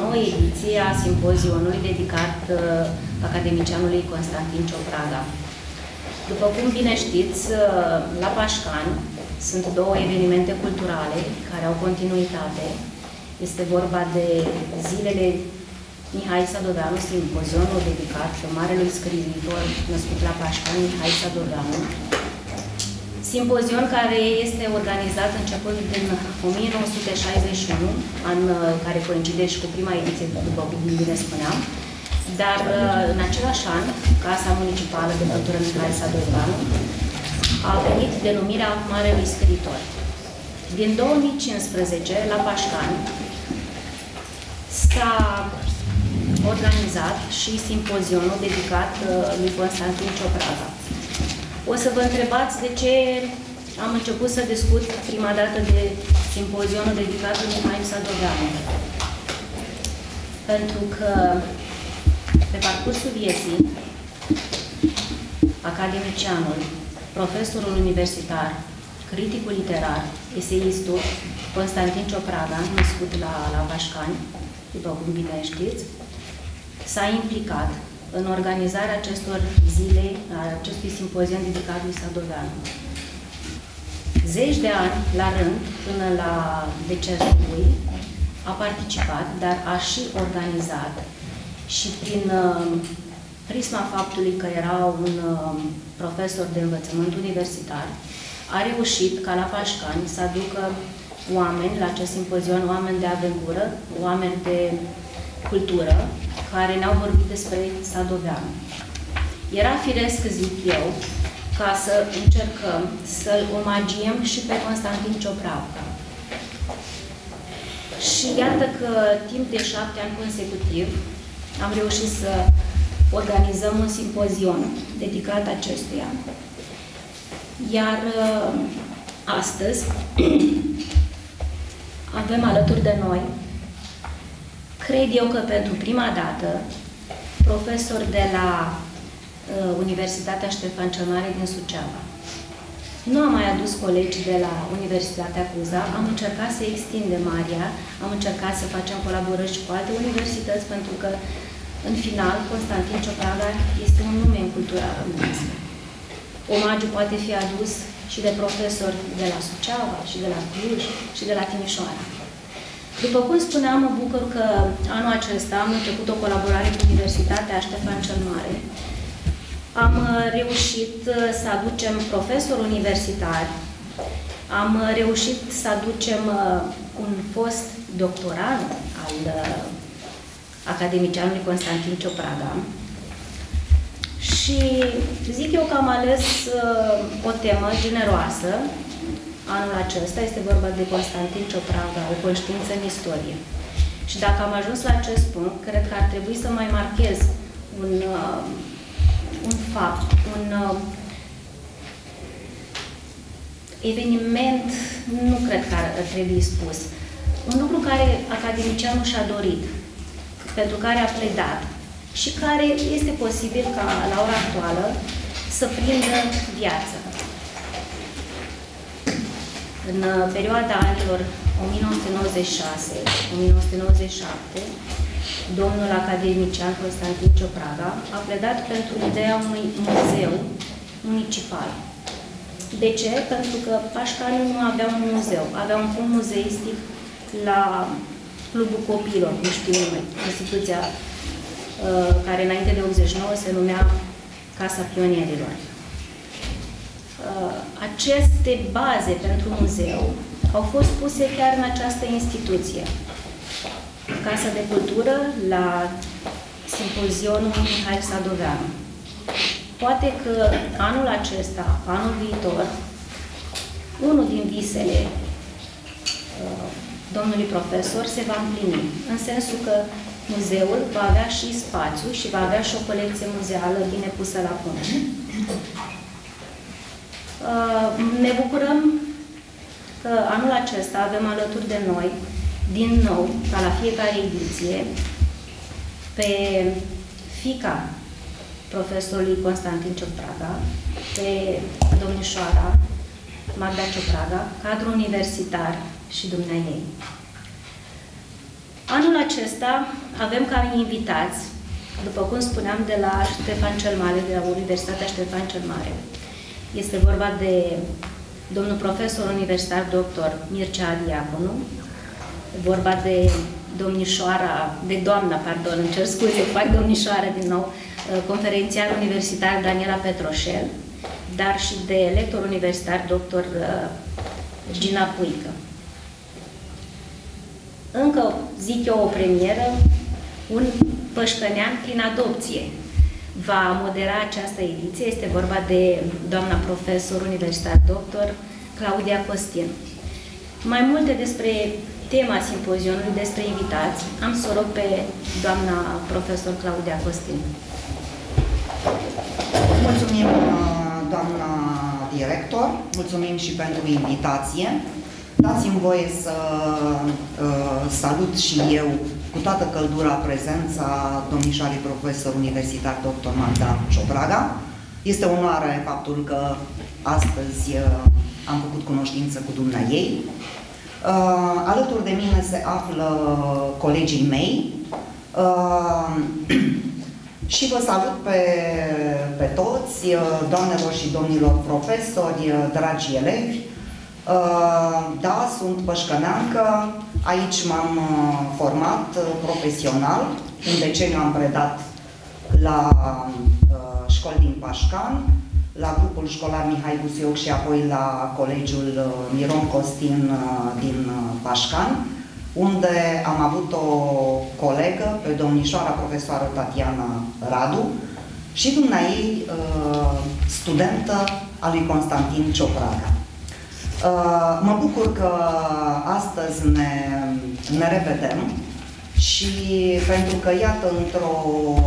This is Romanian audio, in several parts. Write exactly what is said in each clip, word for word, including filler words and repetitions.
nouă ediție a simpozionului dedicat academicianului Constantin Ciopraga. După cum bine știți, la Pașcani sunt două evenimente culturale care au continuitate. Este vorba de zilele Mihai Sadoveanu, simpozionul dedicat marelui scriitor născut la Pașcani, Mihai Sadoveanu. Simpozion care este organizat începând din o mie nouă sute șaizeci și unu, an care coincide și cu prima ediție, după cum bine spuneam, dar în același an, Casa Municipală de Cultură Mihai Sadoveanu a venit denumirea marelui scriitor. Din două mii cincisprezece, la Pașcani, s-a organizat și simpozionul dedicat lui Constantin Ciopraga. O să vă întrebați de ce am început să discut prima dată de simpozionul dedicat lui Mihai Sadoveanu. Pentru că pe parcursul vieții, academicianul, profesorul universitar, criticul literar, eseistul Constantin Ciopraga, născut la, la Pașcani, după cum bine știți, s-a implicat în organizarea acestor zile, a acestui simpozion dedicat lui Sadoveanu. Zeci de ani la rând, până la decesul lui, a participat, dar a și organizat și prin uh, prisma faptului că era un uh, profesor de învățământ universitar, a reușit ca la Pașcani să aducă oameni la acest simpozion, oameni de aventură, oameni de cultură, care ne-au vorbit despre Sadoveanu. Era firesc, zic eu, ca să încercăm să-l omagiem și pe Constantin Ciopraga. Și iată că timp de șapte ani consecutiv am reușit să organizăm un simpozion dedicat acestuia. Iar astăzi avem alături de noi, cred eu că pentru prima dată, profesor de la uh, Universitatea Ștefan cel Mare din Suceava. Nu am mai adus colegi de la Universitatea Cuza, am încercat să extindem area, am încercat să facem colaborări și cu alte universități, pentru că, în final, Constantin Ciopraga este un nume în cultura românească. Omagiu poate fi adus și de profesori de la Suceava, și de la Cluj, și de la Timișoara. După cum spuneam, mă bucur că anul acesta am început o colaborare cu Universitatea Ștefan cel Mare. Am reușit să aducem profesori universitari, am reușit să aducem un fost doctorand al academicianului Constantin Ciopraga. Și zic eu că am ales o temă generoasă. Anul acesta este vorba de Constantin Ciopraga, o conștiință în istorie. Și dacă am ajuns la acest punct, cred că ar trebui să mai marchez un, uh, un fapt, un uh, eveniment, nu cred că ar trebui spus, un lucru care academicianul și-a dorit, pentru care a pledat și care este posibil ca la ora actuală să prindă viață. În perioada anilor o mie nouă sute nouăzeci și șase - o mie nouă sute nouăzeci și șapte, domnul academician Constantin Ciopraga a pledat pentru ideea unui muzeu municipal. De ce? Pentru că Pașcani nu avea un muzeu, avea un fond muzeistic la Clubul Copiilor, nu știu nume, instituția uh, care înainte de optzeci și nouă se numea Casa Pionierilor. Uh, aceste baze pentru muzeu au fost puse chiar în această instituție. Casa de Cultură, la simpozionul Mihai Sadoveanu. Poate că anul acesta, anul viitor, unul din visele uh, domnului profesor se va împlini, în sensul că muzeul va avea și spațiu și va avea și o colecție muzeală bine pusă la punct. Ne bucurăm că anul acesta avem alături de noi, din nou, ca la fiecare ediție, pe fiica profesorului Constantin Ciopraga, pe domnișoara Magda Ciopraga, cadru universitar și dumneaei. Anul acesta avem ca invitați, după cum spuneam, de la Ștefan cel Mare, de la Universitatea Ștefan cel Mare. Este vorba de domnul profesor universitar doctor Mircea Diaconu, vorba de domnișoara, de doamna, pardon, îmi cer scuze, fac domnișoara din nou, conferențiar universitar Daniela Petroșel, dar și de lector universitar doctor Gina Puică. Încă, zic eu, o premieră, un pășcănean prin adopție va modera această ediție. Este vorba de doamna profesor universitar doctor Claudia Costin. Mai multe despre tema simpozionului, despre invitați, am să o rog pe doamna profesor Claudia Costin. Mulțumim, doamna director, mulțumim și pentru invitație. Dați-mi voie să uh, salut și eu cu toată căldura prezența domnișoarei profesor universitar doctor Magda Ciopraga. Este onoare faptul că astăzi uh, am făcut cunoștință cu dumneaei. Uh, alături de mine se află colegii mei uh, și vă salut pe, pe toți, doamnelor și domnilor profesori, dragi elevi. Da, sunt pășcăneancă, aici m-am format profesional, un deceniu am predat la școli din Pașcan, la grupul școlar Mihai Busuioc și apoi la colegiul Miron Costin din Pașcan, unde am avut o colegă, pe domnișoara profesoară Tatiana Radu, și dumneaei studentă a lui Constantin Ciopraga. Mă bucur că astăzi ne, ne revedem și pentru că, iată, într-o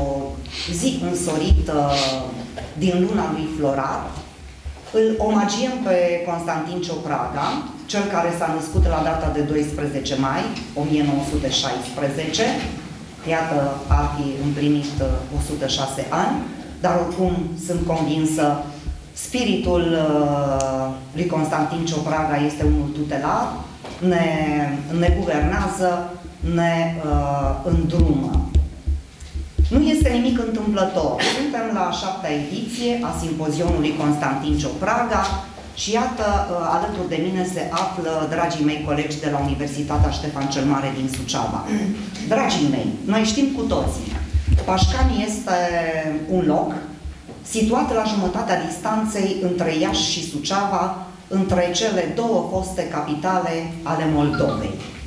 zi însorită din luna lui Florat, îl omagiem pe Constantin Ciopraga, cel care s-a născut la data de doisprezece mai o mie nouă sute șaisprezece, iată, ar fi împlinit o sută șase ani, dar oricum sunt convinsă, spiritul uh, lui Constantin Ciopraga este unul tutelar, ne, ne guvernează, ne uh, îndrumă. Nu este nimic întâmplător. Suntem la a șaptea ediție a simpozionului Constantin Ciopraga și iată, uh, alături de mine se află dragii mei colegi de la Universitatea Ștefan cel Mare din Suceava. Dragii mei, noi știm cu toții, Pașcani este un loc situat la jumătatea distanței între Iași și Suceava, între cele două foste capitale ale Moldovei.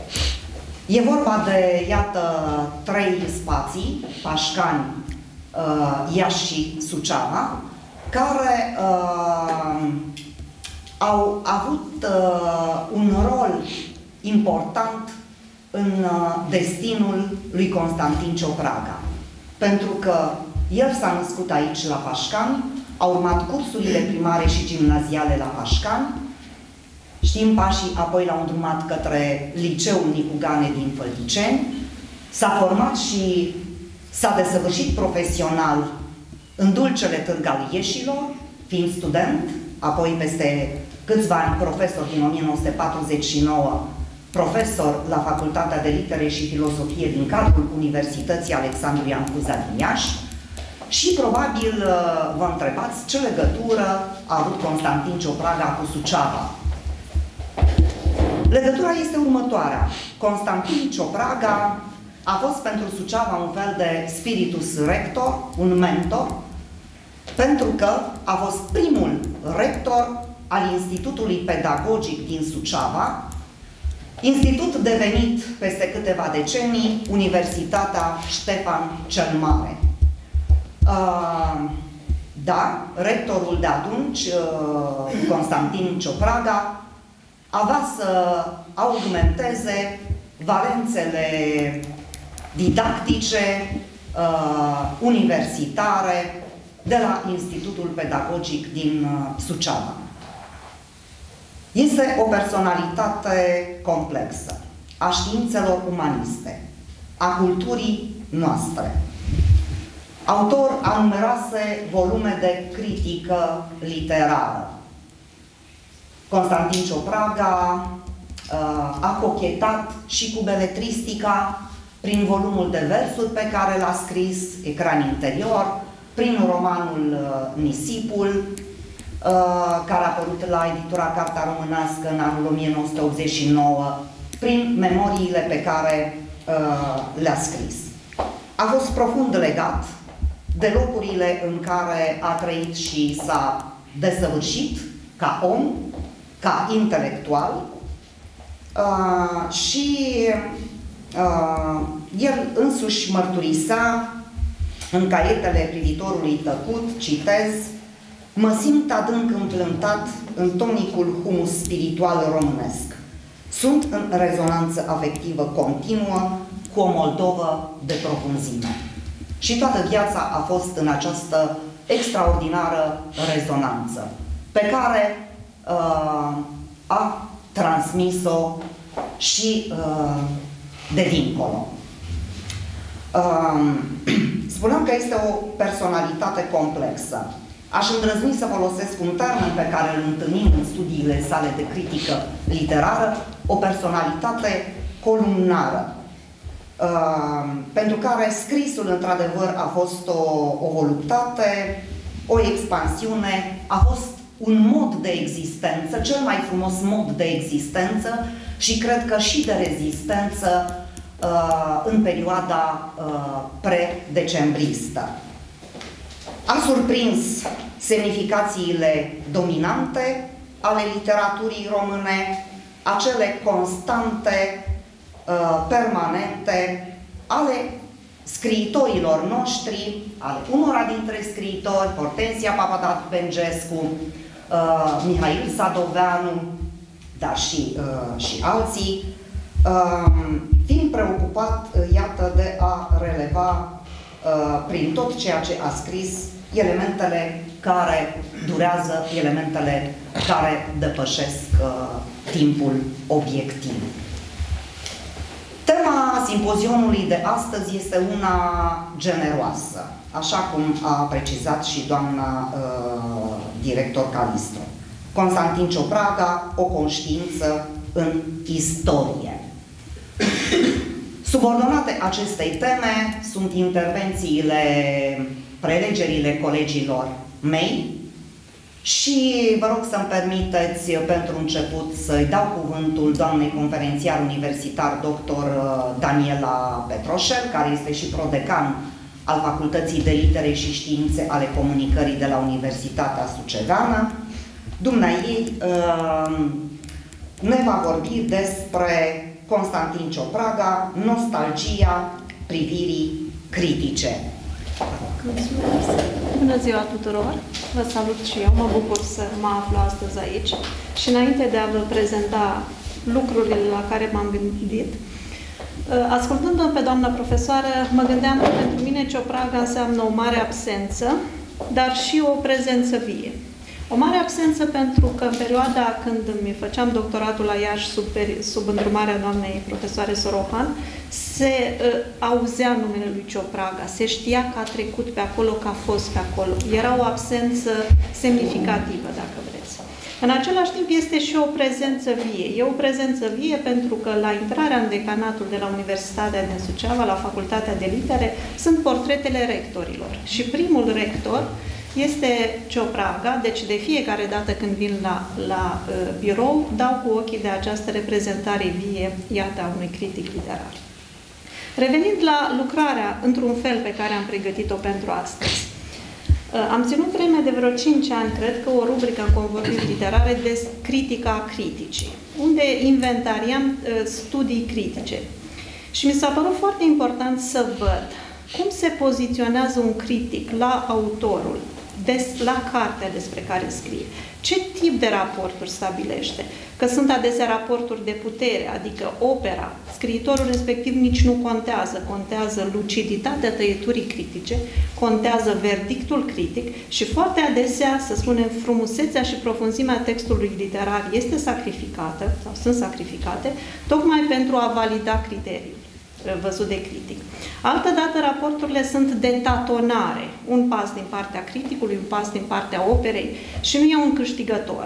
E vorba de, iată, trei spații, Pașcani, Iași și Suceava, care uh, au avut uh, un rol important în uh, destinul lui Constantin Ciopraga. Pentru că el s-a născut aici la Pașcani, a urmat cursurile primare și gimnaziale la Pașcani, știm pașii apoi l-au îndrumat către liceul Nicu Gane din Fălticeni, s-a format și s-a desăvârșit profesional în dulcele Târg al Ieșilor, fiind student, apoi peste câțiva ani profesor din o mie nouă sute patruzeci și nouă, profesor la Facultatea de Litere și Filozofie din cadrul Universității Alexandru Ioan Cuza din Iași. Și probabil vă întrebați ce legătură a avut Constantin Ciopraga cu Suceava. Legătura este următoarea. Constantin Ciopraga a fost pentru Suceava un fel de spiritus rector, un mentor, pentru că a fost primul rector al Institutului Pedagogic din Suceava, institut devenit peste câteva decenii Universitatea Ștefan cel Mare. Uh, da, rectorul de atunci, uh, Constantin Ciopraga, avea să augmenteze valențele didactice, uh, universitare, de la Institutul Pedagogic din uh, Suceava. Este o personalitate complexă a științelor umaniste, a culturii noastre. Autor a numeroase volume de critică literară. Constantin Ciopraga uh, a cochetat și cu beletristica, prin volumul de versuri pe care l-a scris, Ecran interior, prin romanul Nisipul, care a apărut la editura Cartea Românească în anul o mie nouă sute optzeci și nouă, prin memoriile pe care le-a scris. A fost profund legat de locurile în care a trăit și s-a desăvârșit ca om, ca intelectual, uh, și uh, el însuși mărturisea în caietele privitorului tăcut, citez: mă simt adânc împlântat în tonicul humus spiritual românesc. Sunt în rezonanță afectivă continuă cu o Moldovă de profunzime. Și toată viața a fost în această extraordinară rezonanță pe care uh, a transmis-o și uh, de dincolo. Uh, spuneam că este o personalitate complexă. Aș îndrăzni să folosesc un termen pe care îl întâlnim în studiile sale de critică literară, o personalitate columnară, uh, pentru care scrisul, într-adevăr, a fost o, o voluptate, o expansiune, a fost un mod de existență, cel mai frumos mod de existență și cred că și de rezistență uh, în perioada uh, pre-decembristă. A surprins semnificațiile dominante ale literaturii române, acele constante, uh, permanente, ale scriitorilor noștri, ale unora dintre scriitori, Hortensia Papadat-Bengescu, uh, Mihail Sadoveanu, dar și, uh, și alții, uh, fiind preocupat, uh, iată, de a releva uh, prin tot ceea ce a scris elementele care durează, elementele care depășesc uh, timpul obiectiv. Tema simpozionului de astăzi este una generoasă, așa cum a precizat și doamna uh, director Calistru. Constantin Ciopraga, o conștiință în istorie. Subordonate acestei teme sunt intervențiile, prelegerile colegilor mei și vă rog să-mi permiteți pentru început să-i dau cuvântul doamnei conferențiar universitar doctor Daniela Petroșel, care este și prodecan al Facultății de Litere și Științe ale Comunicării de la Universitatea Suceveană. Dumneaei ne va vorbi despre Constantin Ciopraga, nostalgia privirii critice. Mulțumesc! Bună ziua tuturor! Vă salut și eu, mă bucur să mă aflu astăzi aici și înainte de a vă prezenta lucrurile la care m-am gândit, ascultându-o pe doamna profesoară, mă gândeam că pentru mine Ciopraga înseamnă o mare absență, dar și o prezență vie. O mare absență pentru că în perioada când îmi făceam doctoratul la Iași sub, sub îndrumarea doamnei profesoare Sorohan, se uh, auzea numele lui Ciopraga, se știa că a trecut pe acolo, că a fost pe acolo. Era o absență semnificativă, dacă vreți. În același timp este și o prezență vie. E o prezență vie pentru că la intrarea în decanatul de la Universitatea din Suceava, la Facultatea de Litere, sunt portretele rectorilor. Și primul rector este Ciopraga, deci de fiecare dată când vin la, la uh, birou, dau cu ochii de această reprezentare vie, iată, a unui critic literar. Revenind la lucrarea, într-un fel, pe care am pregătit-o pentru astăzi, uh, am ținut vreme de vreo cinci ani, cred că, o rubrică în Convorbiri Literare de critica criticii, unde inventariam uh, studii critice. Și mi s-a părut foarte important să văd cum se poziționează un critic la autorul, Des, la cartea despre care scrie. Ce tip de raporturi stabilește? Că sunt adesea raporturi de putere, adică opera, scriitorul respectiv nici nu contează. Contează luciditatea tăieturii critice, contează verdictul critic și foarte adesea, să spunem, frumusețea și profunzimea textului literar este sacrificată, sau sunt sacrificate, tocmai pentru a valida criteriul văzut de critic. Altădată, raporturile sunt de tatonare. Un pas din partea criticului, un pas din partea operei și nu e un câștigător.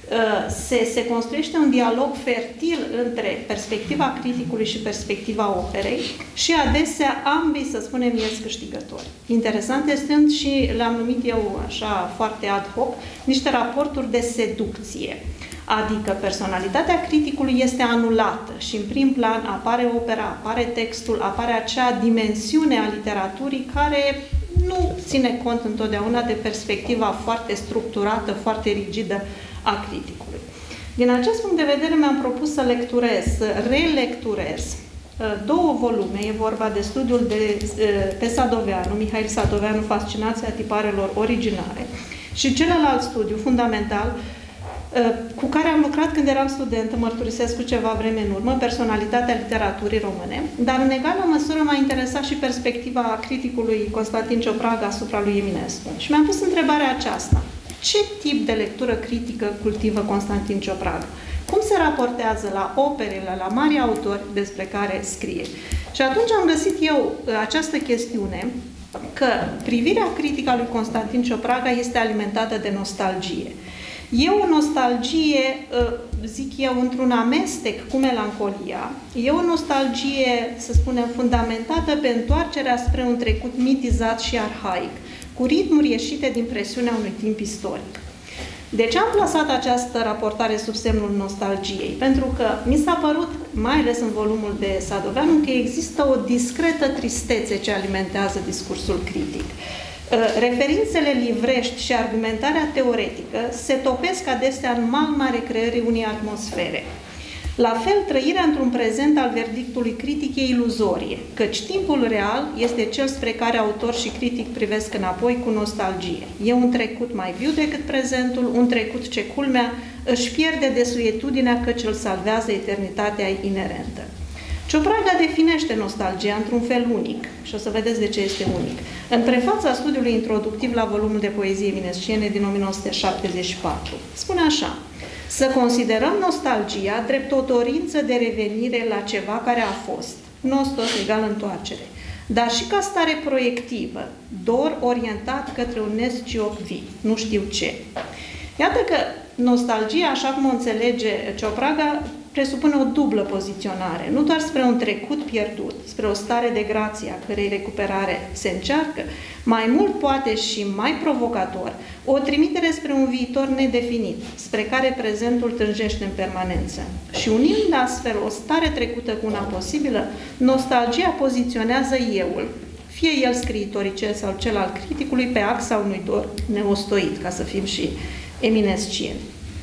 Se, se construiește un dialog fertil între perspectiva criticului și perspectiva operei și adesea ambii, să spunem, ies câștigători. Interesant este și le-am numit eu așa foarte ad hoc, niște raporturi de seducție. Adică personalitatea criticului este anulată și în prim plan apare opera, apare textul, apare acea dimensiune a literaturii care nu ține cont întotdeauna de perspectiva foarte structurată, foarte rigidă a criticului. Din acest punct de vedere mi-am propus să lecturez, să relecturez două volume. E vorba de studiul de, pe Sadoveanu, Mihail Sadoveanu, Fascinația tiparelor originare, și celălalt studiu fundamental cu care am lucrat când eram studentă, mărturisesc cu ceva vreme în urmă, Personalitatea literaturii române, dar în egală măsură m-a interesat și perspectiva criticului Constantin Ciopraga asupra lui Eminescu. Și mi-am pus întrebarea aceasta: ce tip de lectură critică cultivă Constantin Ciopraga? Cum se raportează la operele, la mari autori despre care scrie? Și atunci am găsit eu această chestiune, că privirea critică a lui Constantin Ciopraga este alimentată de nostalgie. E o nostalgie, zic eu, într-un amestec cu melancolia. E o nostalgie, să spunem, fundamentată pe întoarcerea spre un trecut mitizat și arhaic, cu ritmuri ieșite din presiunea unui timp istoric. De ce am plasat această raportare sub semnul nostalgiei? Pentru că mi s-a părut, mai ales în volumul de Sadoveanu, că există o discretă tristețe ce alimentează discursul critic. Referințele livrești și argumentarea teoretică se topesc adesea în magma recreării unei atmosfere. La fel, trăirea într-un prezent al verdictului critic e iluzorie, căci timpul real este cel spre care autor și critic privesc înapoi cu nostalgie. E un trecut mai viu decât prezentul, un trecut ce, culmea, își pierde desuetudinea căci îl salvează eternitatea inerentă. Ciopraga definește nostalgia într-un fel unic, și o să vedeți de ce este unic. În prefața studiului introductiv la volumul de poezie eminesciene din o mie nouă sute șaptezeci și patru, spune așa: să considerăm nostalgia drept o dorință de revenire la ceva care a fost, nostos egal întoarcere, dar și ca stare proiectivă, dor orientat către un nescioc vii, nu știu ce. Iată că nostalgia, așa cum o înțelege Ciopraga, presupune o dublă poziționare, nu doar spre un trecut pierdut, spre o stare de grație a cărei recuperare se încearcă, mai mult poate și mai provocator, o trimitere spre un viitor nedefinit, spre care prezentul tânjește în permanență. Și unind astfel o stare trecută cu una posibilă, nostalgia poziționează euul, fie el scriitoricel sau cel al criticului, pe axa unui dor neostoit, ca să fim și eminescieni.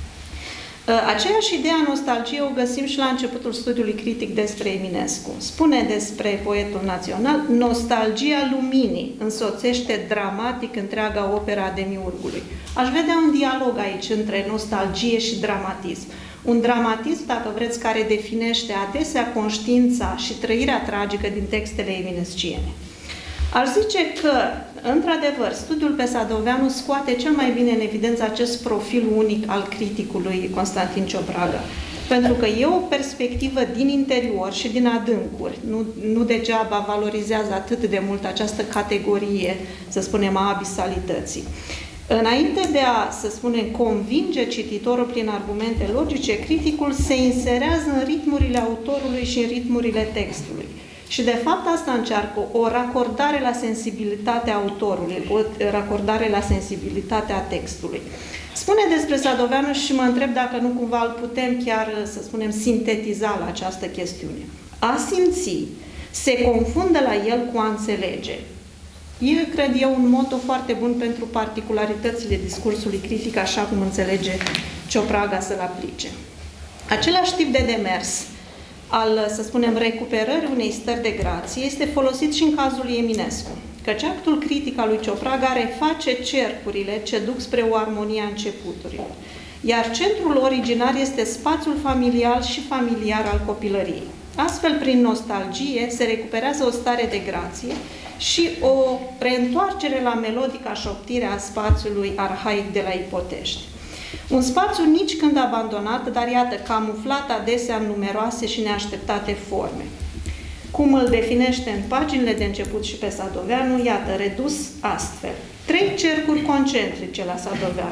Aceeași idee a nostalgiei o găsim și la începutul studiului critic despre Eminescu. Spune despre poetul național: nostalgia luminii însoțește dramatic întreaga opera a demiurgului. Aș vedea un dialog aici între nostalgie și dramatism. Un dramatism, dacă vreți, care definește adesea conștiința și trăirea tragică din textele eminesciene. Aș zice că, într-adevăr, studiul pe Sadoveanu scoate cel mai bine în evidență acest profil unic al criticului Constantin Ciopraga. Pentru că e o perspectivă din interior și din adâncuri. Nu, nu degeaba valorizează atât de mult această categorie, să spunem, a abisalității. Înainte de a, să spunem, convinge cititorul prin argumente logice, criticul se inserează în ritmurile autorului și în ritmurile textului. Și de fapt asta încearcă, o racordare la sensibilitatea autorului, o racordare la sensibilitatea textului. Spune despre Sadoveanu și mă întreb dacă nu cumva îl putem chiar, să spunem, sintetiza la această chestiune. A simți se confundă la el cu a înțelege. E, cred eu, un motto foarte bun pentru particularitățile discursului critic, așa cum înțelege Ciopraga să-l aplice. Același tip de demers al, să spunem, recuperării unei stări de grație este folosit și în cazul lui Eminescu, căci actul critic al lui Ciopraga reface cercurile ce duc spre o armonie a începuturilor, iar centrul originar este spațiul familial și familiar al copilăriei. Astfel, prin nostalgie, se recuperează o stare de grație și o reîntoarcere la melodica șoptire a spațiului arhaic de la Ipotești. Un spațiu nici când abandonat, dar iată, camuflat adesea în numeroase și neașteptate forme. Cum îl definește în paginile de început și pe Sadoveanu, iată, redus astfel. Trei cercuri concentrice la Sadoveanu.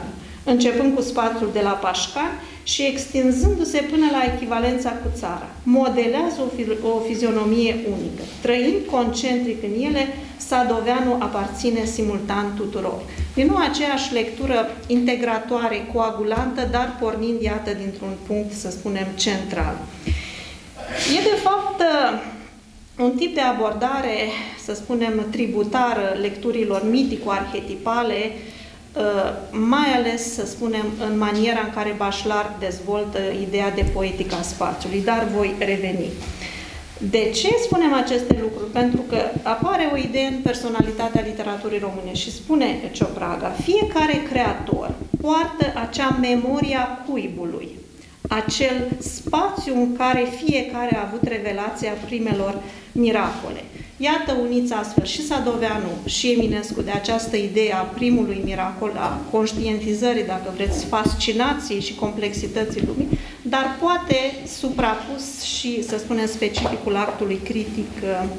începând cu spațiul de la Pașcani și extinzându-se până la echivalența cu țara. Modelează o, fi o fizionomie unică. Trăind concentric în ele, Sadoveanu aparține simultan tuturor. Din nou aceeași lectură integratoare, coagulantă, dar pornind, iată, dintr-un punct, să spunem, central. E, de fapt, un tip de abordare, să spunem, tributară lecturilor mitico-arhetipale, mai ales, să spunem, în maniera în care Bachelard dezvoltă ideea de poetica spațiului, dar voi reveni. De ce spunem aceste lucruri? Pentru că apare o idee în personalitatea literaturii române și spune Ciopraga, fiecare creator poartă acea memoria cuibului, acel spațiu în care fiecare a avut revelația primelor miracole. Iată, uniți astfel și Sadoveanu și Eminescu de această idee a primului miracol, a conștientizării, dacă vreți, fascinației și complexității lumii, dar poate suprapus și, să spunem, specificul actului critic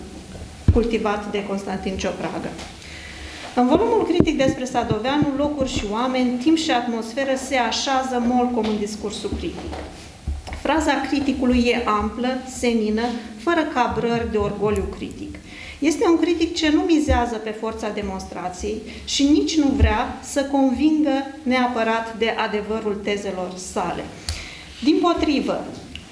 cultivat de Constantin Ciopraga. În volumul critic despre Sadoveanu, locuri și oameni, timp și atmosferă se așează molcom în discursul critic. Fraza criticului e amplă, senină, fără cabrări de orgoliu critic. Este un critic ce nu mizează pe forța demonstrației și nici nu vrea să convingă neapărat de adevărul tezelor sale. Dimpotrivă,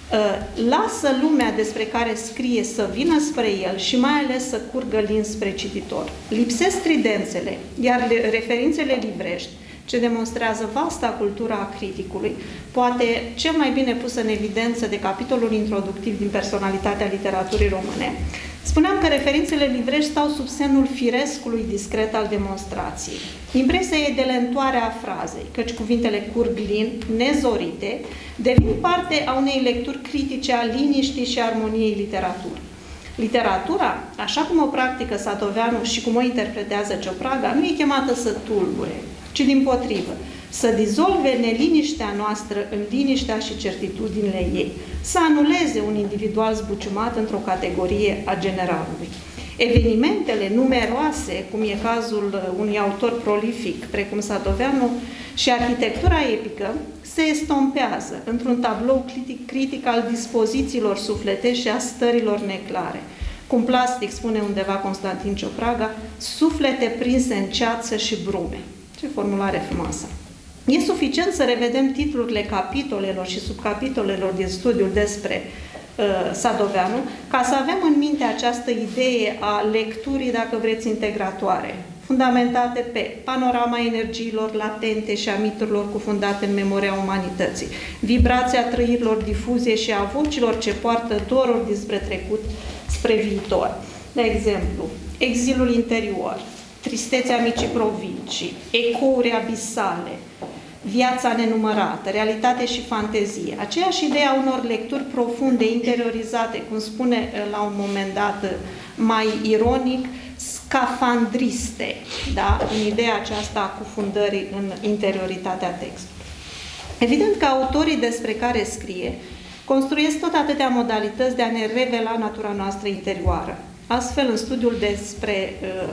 lasă lumea despre care scrie să vină spre el și mai ales să curgă lin spre cititor. Lipsesc tridențele, iar referințele livrești, ce demonstrează vasta cultura a criticului, poate cel mai bine pusă în evidență de capitolul introductiv din personalitatea literaturii române. Spuneam că referințele livrești stau sub semnul firescului discret al demonstrației. Impresia e de lentoare a frazei, căci cuvintele curg lin, nezorite, devin parte a unei lecturi critice a liniștii și armoniei literaturii. Literatura, așa cum o practică Sadoveanu și cum o interpretează Ciopraga, nu e chemată să tulbure, ci dimpotrivă, să dizolve neliniștea noastră în liniștea și certitudinile ei, să anuleze un individual zbuciumat într-o categorie a generalului. Evenimentele numeroase, cum e cazul unui autor prolific, precum Sadoveanu, și arhitectura epică, se estompează într-un tablou critic, critic al dispozițiilor sufletești și a stărilor neclare. Cum plastic, spune undeva Constantin Ciopraga, suflete prinse în ceață și brume. Ce formulare frumoasă! E suficient să revedem titlurile capitolelor și subcapitolelor din studiul despre uh, Sadoveanu, ca să avem în minte această idee a lecturii, dacă vreți, integratoare, fundamentate pe panorama energiilor latente și a miturilor cufundate în memoria umanității, vibrația trăirilor difuzie și a vocilor ce poartă doruri dinspre trecut spre viitor. De exemplu, exilul interior, tristețea micii provincii, ecouri abisale, viața nenumărată, realitate și fantezie. Aceeași idee a unor lecturi profunde, interiorizate, cum spune la un moment dat mai ironic, scafandriste, da? În ideea aceasta a cufundării în interioritatea textului. Evident că autorii despre care scrie construiesc tot atâtea modalități de a ne revela natura noastră interioară. Astfel, în studiul despre,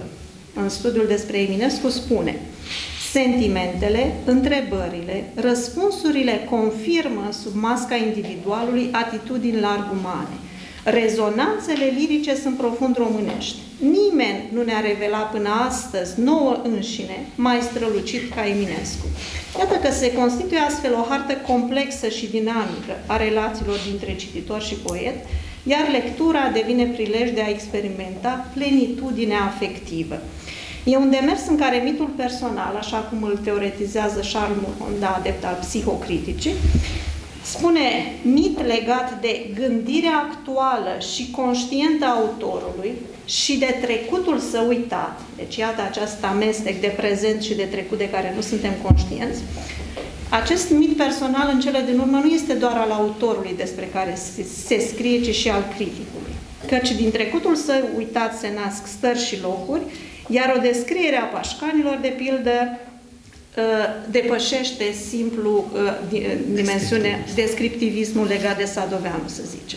în studiul despre Eminescu spune: sentimentele, întrebările, răspunsurile confirmă sub masca individualului atitudini larg umane. Rezonanțele lirice sunt profund românești. Nimeni nu ne-a revelat până astăzi, nouă înșine, mai strălucit ca Eminescu. Iată că se constituie astfel o hartă complexă și dinamică a relațiilor dintre cititor și poet, iar lectura devine prilej de a experimenta plenitudinea afectivă. E un demers în care mitul personal, așa cum îl teoretizează Charles Monda, adept al psihocriticii, spune mit legat de gândirea actuală și conștientă a autorului și de trecutul său uitat. Deci, iată acest amestec de prezent și de trecut de care nu suntem conștienți. Acest mit personal, în cele din urmă, nu este doar al autorului despre care se scrie, ci și al criticului. Căci din trecutul său uitat se nasc stări și locuri, iar o descriere a pașcanilor, de pildă, depășește simplu dimensiune, descriptivismul legat de Sadoveanu, să zicem.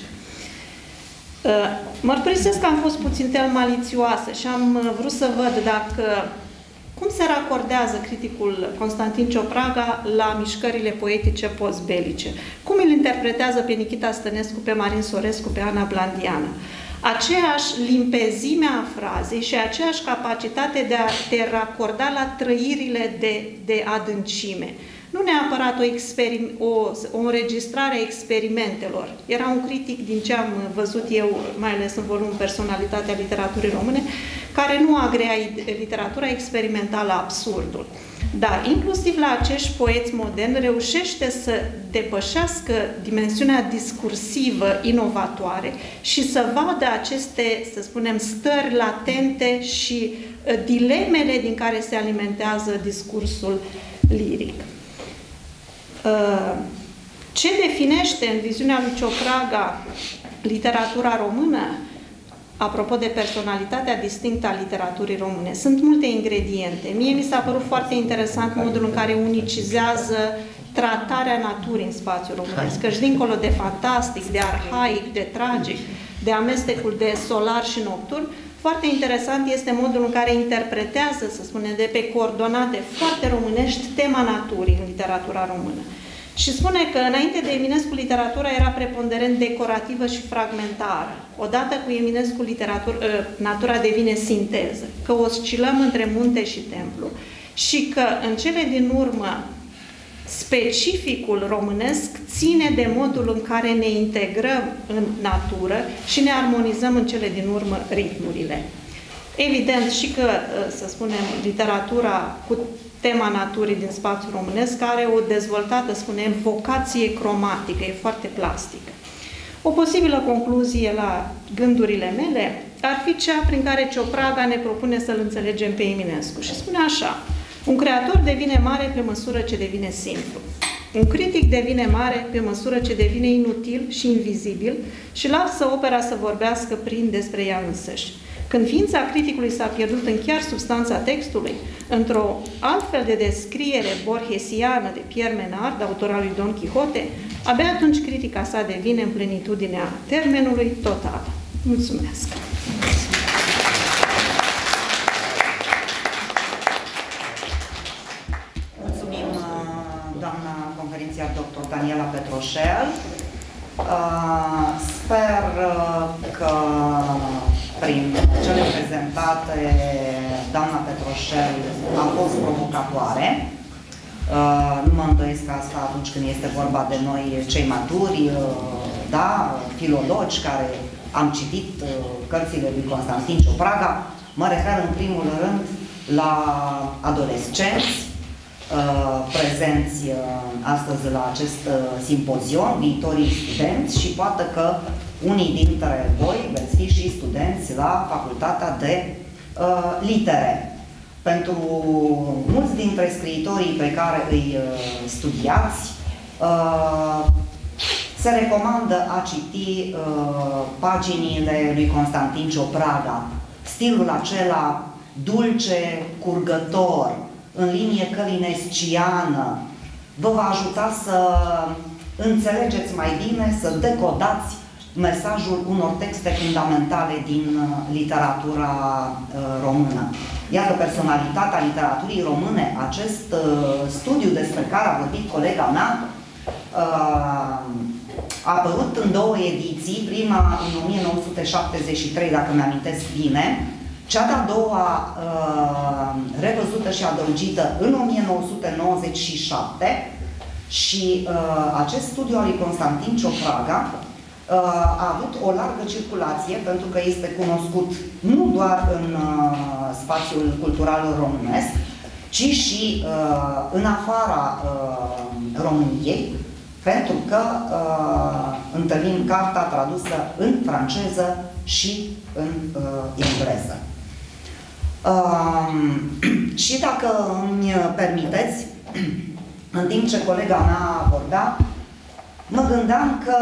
Mărturisesc că am fost puțin tel malițioasă și am vrut să văd dacă Cum se racordează criticul Constantin Ciopraga la mișcările poetice postbelice? Cum îl interpretează pe Nichita Stănescu, pe Marin Sorescu, pe Ana Blandiană? Aceeași limpezime a frazei și aceeași capacitate de a te racorda la trăirile de, de adâncime. Nu neapărat o, o, o înregistrare a experimentelor. Era un critic din ce am văzut eu, mai ales în volumul Personalitatea literaturii române, care nu agrea literatura experimentală absurdul. Dar inclusiv la acești poeți moderni reușește să depășească dimensiunea discursivă inovatoare și să vadă aceste, să spunem, stări latente și dilemele din care se alimentează discursul liric. Ce definește în viziunea lui Ciopraga literatura română? Apropo de personalitatea distinctă a literaturii române, sunt multe ingrediente. Mie mi s-a părut foarte interesant modul în care unicizează tratarea naturii în spațiul românesc, căci dincolo de fantastic, de arhaic, de tragic, de amestecul de solar și nocturn, foarte interesant este modul în care interpretează, să spunem, de pe coordonate foarte românești tema naturii în literatura română. Și spune că înainte de Eminescu literatura era preponderent decorativă și fragmentară. Odată cu Eminescu literatura, natura devine sinteză, că oscilăm între munte și templu și că în cele din urmă specificul românesc ține de modul în care ne integrăm în natură și ne armonizăm în cele din urmă ritmurile. Evident și că, să spunem, literatura cu tema naturii din spațiul românesc are o dezvoltată, spunem, vocație cromatică, e foarte plastică. O posibilă concluzie la gândurile mele ar fi cea prin care Ciopraga ne propune să-l înțelegem pe Eminescu. Și spune așa: un creator devine mare pe măsură ce devine simplu. Un critic devine mare pe măsură ce devine inutil și invizibil și lasă opera să vorbească prin despre ea însăși. Când ființa criticului s-a pierdut în chiar substanța textului, într-o altfel de descriere borgesiană de Pierre Menard, autor al lui Don Quixote, abia atunci critica sa devine în plenitudinea termenului total. Mulțumesc! Mulțumim, doamna conferențiar doctor Daniela Petroșel. Sper că prin cele prezentate, doamna Petroșel a fost provocatoare. Nu mă îndoiesc asta atunci când este vorba de noi, cei maturi, da, filologi care am citit cărțile lui Constantin Ciopraga. Mă refer în primul rând la adolescenți prezenți astăzi la acest simpozion, viitorii studenți, și poate că unii dintre voi veți fi și studenți la Facultatea de uh, Litere. Pentru mulți dintre scriitorii pe care îi uh, studiați, uh, se recomandă a citi uh, paginile lui Constantin Ciopraga, stilul acela dulce, curgător, în linie călinesciană, vă va ajuta să înțelegeți mai bine, să decodați mesajul unor texte fundamentale din literatura uh, română. Iată, personalitatea literaturii române, acest uh, studiu despre care a vorbit colega mea, uh, a apărut în două ediții, prima în o mie nouă sute șaptezeci și trei, dacă mi-amintesc bine, cea de-a doua uh, revăzută și adăugită în o mie nouă sute nouăzeci și șapte, și uh, acest studiu al lui Constantin Ciopraga uh, a avut o largă circulație, pentru că este cunoscut nu doar în uh, spațiul cultural românesc, ci și uh, în afara uh, României, pentru că uh, întâlnim carta tradusă în franceză și în uh, engleză. Uh, și dacă îmi permiteți, în timp ce colega mea vorbea, mă gândeam că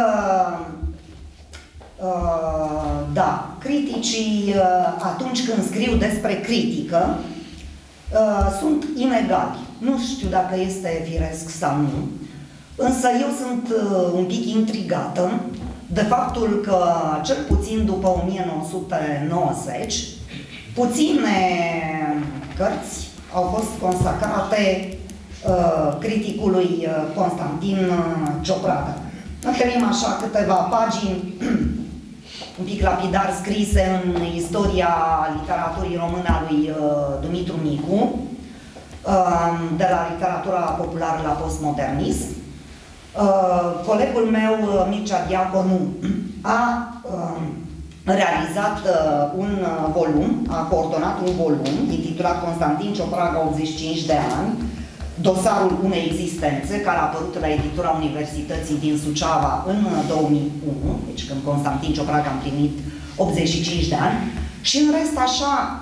uh, da, criticii uh, atunci când scriu despre critică uh, sunt inegali. Nu știu dacă este firesc sau nu, însă eu sunt uh, un pic intrigată de faptul că, cel puțin după o mie nouă sute nouăzeci, puține cărți au fost consacrate uh, criticului Constantin Ciopraga. Întâlnim așa câteva pagini un pic lapidar scrise în istoria literaturii române a lui uh, Dumitru Nicu, uh, de la literatura populară la postmodernism. Uh, colegul meu, Mircea Diaconu, a uh, realizat uh, un volum, a coordonat un volum intitulat Constantin Ciopraga, optzeci și cinci de ani, dosarul unei existențe, care a apărut la editura Universității din Suceava în două mii unu, deci când Constantin Ciopraga a împlinit optzeci și cinci de ani, și în rest așa,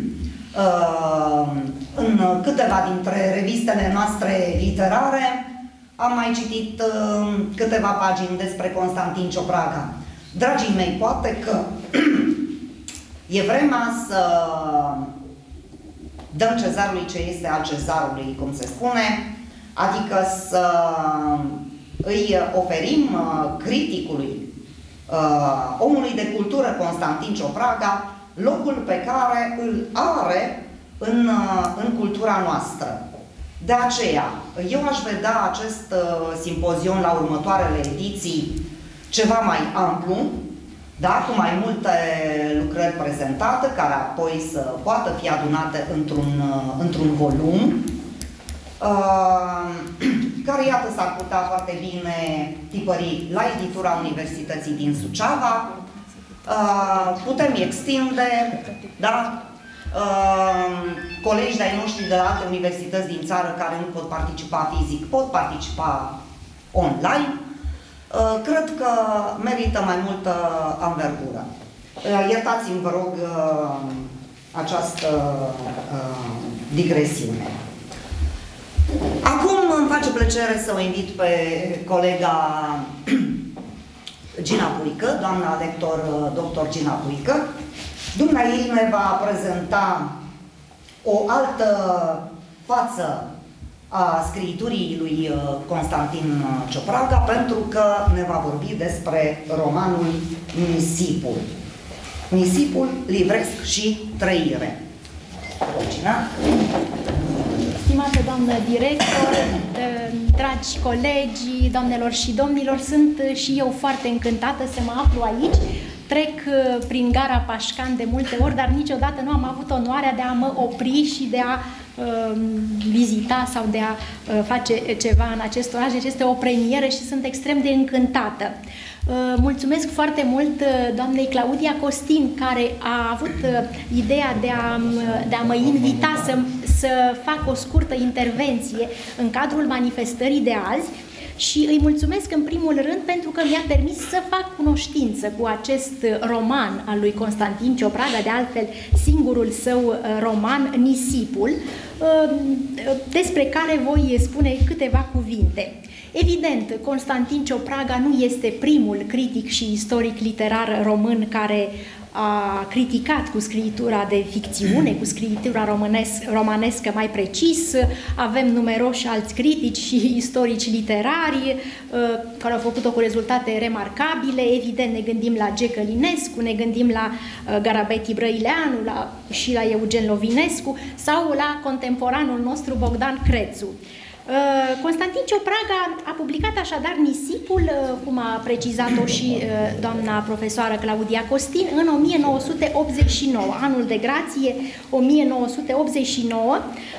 în câteva dintre revistele noastre literare, am mai citit câteva pagini despre Constantin Ciopraga. Dragii mei, poate că e vremea să dăm cezarului ce este al cezarului, cum se spune, adică să îi oferim criticului, omului de cultură Constantin Ciopraga, locul pe care îl are în, în cultura noastră. De aceea, eu aș vedea acest simpozion la următoarele ediții ceva mai amplu, da, cu mai multe lucrări prezentate, care apoi să poată fi adunate într-un într-un volum, uh, care, iată, s-ar putea foarte bine tipări la editura Universității din Suceava. Uh, putem extinde, da? Uh, colegi de-ai noștri de la alte universități din țară care nu pot participa fizic, pot participa online. Cred că merită mai multă anvergură. Iertați-mi, vă rog, această digresiune. Acum îmi face plăcere să o invit pe colega Gina Puică, doamna lector doctor Gina Puică. Dumneaei ne va prezenta o altă față a scriiturii lui Constantin Ciopraga, pentru că ne va vorbi despre romanul Nisipul. Nisipul, livresc și trăire. Cina? Stimată doamnă director, dragi colegi, doamnelor și domnilor, sunt și eu foarte încântată să mă aflu aici. Trec prin gara Pașcan de multe ori, dar niciodată nu am avut onoarea de a mă opri și de a uh, vizita sau de a uh, face ceva în acest oraș. Deci este o premieră și sunt extrem de încântată. Uh, mulțumesc foarte mult uh, doamnei Claudia Costin, care a avut uh, ideea de a, de a mă invita să, să fac o scurtă intervenție în cadrul manifestării de azi. Și îi mulțumesc în primul rând pentru că mi-a permis să fac cunoștință cu acest roman al lui Constantin Ciopraga, de altfel singurul său roman, Nisipul, despre care voi spune câteva cuvinte. Evident, Constantin Ciopraga nu este primul critic și istoric literar român care a criticat cu scriitura de ficțiune, cu scriitura românesc, romanescă mai precis. Avem numeroși alți critici și istorici literari care au făcut-o cu rezultate remarcabile. Evident, ne gândim la G. Călinescu, ne gândim la Garabeti Brăileanu la, și la Eugen Lovinescu sau la contemporanul nostru Bogdan Crețu. Constantin Ciopraga a publicat așadar Nisipul, cum a precizat-o și doamna profesoară Claudia Costin, în o mie nouă sute optzeci și nouă, anul de grație o mie nouă sute optzeci și nouă,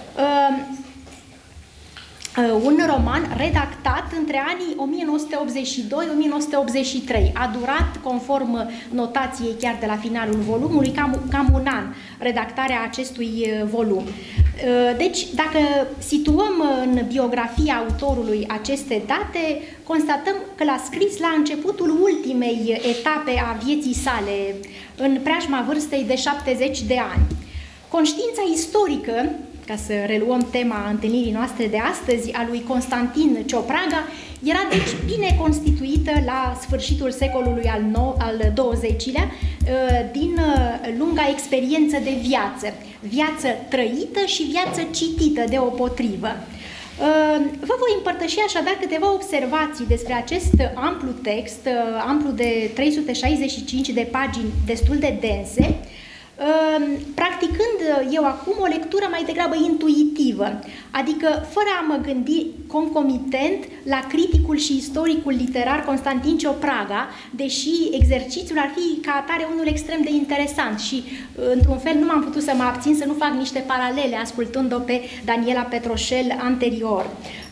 un roman redactat între anii o mie nouă sute optzeci și doi - o mie nouă sute optzeci și trei. A durat, conform notației chiar de la finalul volumului, cam, cam un an redactarea acestui volum. Deci, dacă situăm în biografia autorului aceste date, constatăm că l-a scris la începutul ultimei etape a vieții sale, în preajma vârstei de șaptezeci de ani. Conștiința istorică, ca să reluăm tema întâlnirii noastre de astăzi, a lui Constantin Ciopraga, era deci bine constituită la sfârșitul secolului al, nou, al douăzecilea din lunga experiență de viață, viață trăită și viață citită deopotrivă. Vă voi împărtăși așadar câteva observații despre acest amplu text, amplu de trei sute șaizeci și cinci de pagini destul de dense, practicând eu acum o lectură mai degrabă intuitivă, adică fără a mă gândi concomitent la criticul și istoricul literar Constantin Ciopraga, deși exercițiul ar fi ca atare unul extrem de interesant și, într-un fel, nu m-am putut să mă abțin să nu fac niște paralele ascultând-o pe Daniela Petroșel anterior.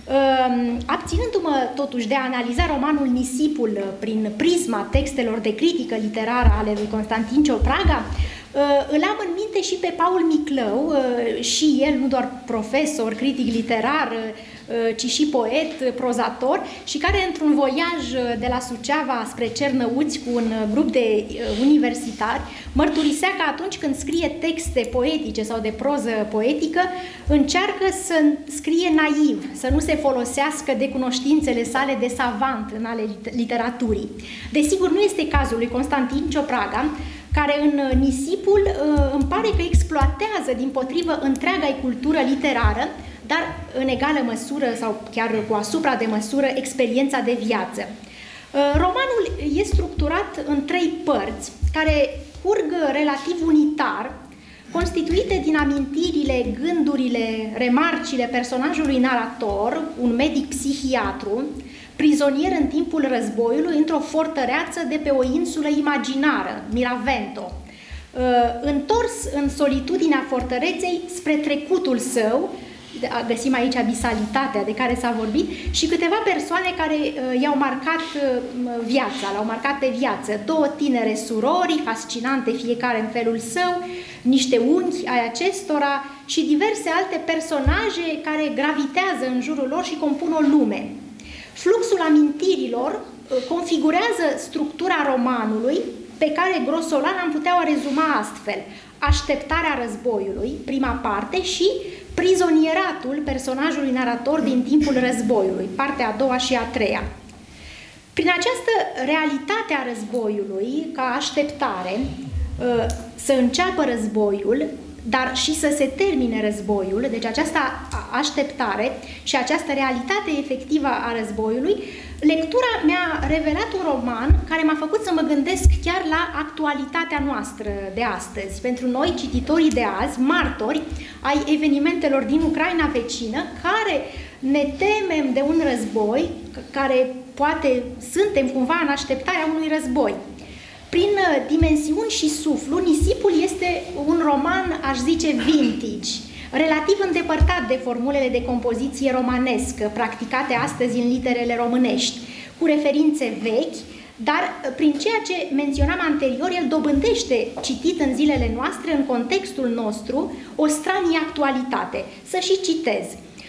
Abținându-mă totuși de a analiza romanul Nisipul prin prisma textelor de critică literară ale lui Constantin Ciopraga, îl am în minte și pe Paul Miclău, și el nu doar profesor, critic literar, ci și poet, prozator, și care într-un voiaj de la Suceava spre Cernăuți cu un grup de universitari mărturisea că atunci când scrie texte poetice sau de proză poetică, încearcă să scrie naiv, să nu se folosească de cunoștințele sale de savant în ale literaturii. Desigur, nu este cazul lui Constantin Ciopraga, care în Nisipul îmi pare că exploatează din-potrivă întreaga cultură literară, dar în egală măsură sau chiar cu asupra de măsură experiența de viață. Romanul e structurat în trei părți, care curg relativ unitar, constituite din amintirile, gândurile, remarcile personajului narator, un medic psihiatru, prizonier în timpul războiului într-o fortăreață de pe o insulă imaginară, Miravento, întors în solitudinea fortăreței spre trecutul său, găsim aici abisalitatea de care s-a vorbit, și câteva persoane care i-au marcat viața, l-au marcat pe viață. Două tinere surori, fascinante fiecare în felul său, niște unchi ai acestora și diverse alte personaje care gravitează în jurul lor și compun o lume. Fluxul amintirilor configurează structura romanului, pe care grosolan am putea o rezuma astfel: așteptarea războiului, prima parte, și prizonieratul personajului narator din timpul războiului, partea a doua și a treia. Prin această realitate a războiului, ca așteptare, să înceapă războiul, dar și să se termine războiul, deci această așteptare și această realitate efectivă a războiului, lectura mi-a revelat un roman care m-a făcut să mă gândesc chiar la actualitatea noastră de astăzi. Pentru noi, cititorii de azi, martori ai evenimentelor din Ucraina vecină, care ne temem de un război, care poate suntem cumva în așteptarea unui război. Prin dimensiuni și suflu, Nisipul este un roman, aș zice, vintage, relativ îndepărtat de formulele de compoziție romanescă practicate astăzi în literele românești, cu referințe vechi, dar prin ceea ce menționam anterior, el dobândește, citit în zilele noastre, în contextul nostru, o stranie actualitate. Să și citez.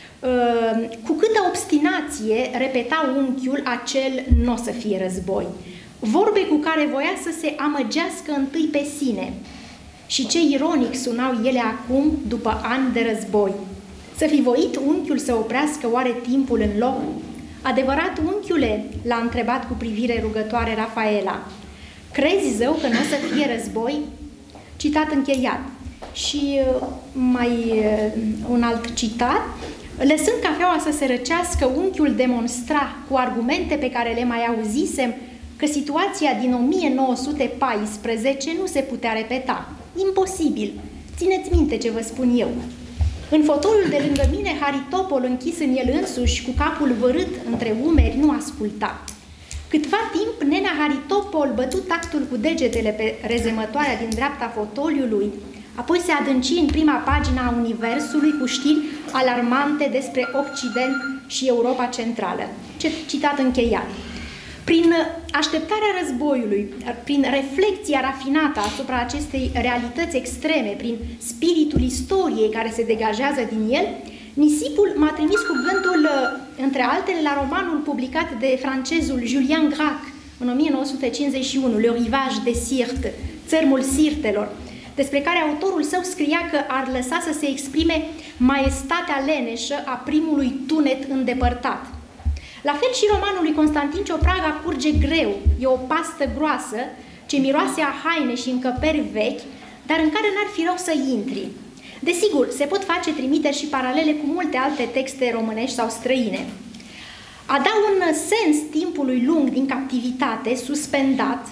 Cu câtă obstinație repeta unchiul acel "n-o să fie război", vorbe cu care voia să se amăgească întâi pe sine. Și ce ironic sunau ele acum, după ani de război. Să fi voit unchiul să oprească oare timpul în loc? Adevărat, unchiule, l-a întrebat cu privire rugătoare Rafaela. Crezi, zău, că nu o să fie război? Citat încheiat. Și mai un alt citat. Lăsând cafeaua să se răcească, unchiul demonstra cu argumente pe care le mai auzisem că situația din o mie nouă sute paisprezece nu se putea repeta. Imposibil. Țineți minte ce vă spun eu. În fotoliul de lângă mine, Haritopol, închis în el însuși, cu capul vărât între umeri, nu asculta. Câtva timp, nenea Haritopol bătu tactul cu degetele pe rezemătoarea din dreapta fotoliului, apoi se adânci în prima pagină a Universului cu știri alarmante despre Occident și Europa Centrală. Citat încheiat. Prin așteptarea războiului, prin reflexia rafinată asupra acestei realități extreme, prin spiritul istoriei care se degajează din el, Nisipul m-a trimis cu gândul, între altele, la romanul publicat de francezul Julien Gracq în o mie nouă sute cincizeci și unu, Le Rivage des Sirtes, Țărmul Sirtelor, despre care autorul său scria că ar lăsa să se exprime maestatea leneșă a primului tunet îndepărtat. La fel și romanul lui Constantin Ciopraga curge greu, e o pastă groasă ce miroase a haine și încăperi vechi, dar în care n-ar fi rău să intri. Desigur, se pot face trimiteri și paralele cu multe alte texte românești sau străine. A da un sens timpului lung din captivitate, suspendat,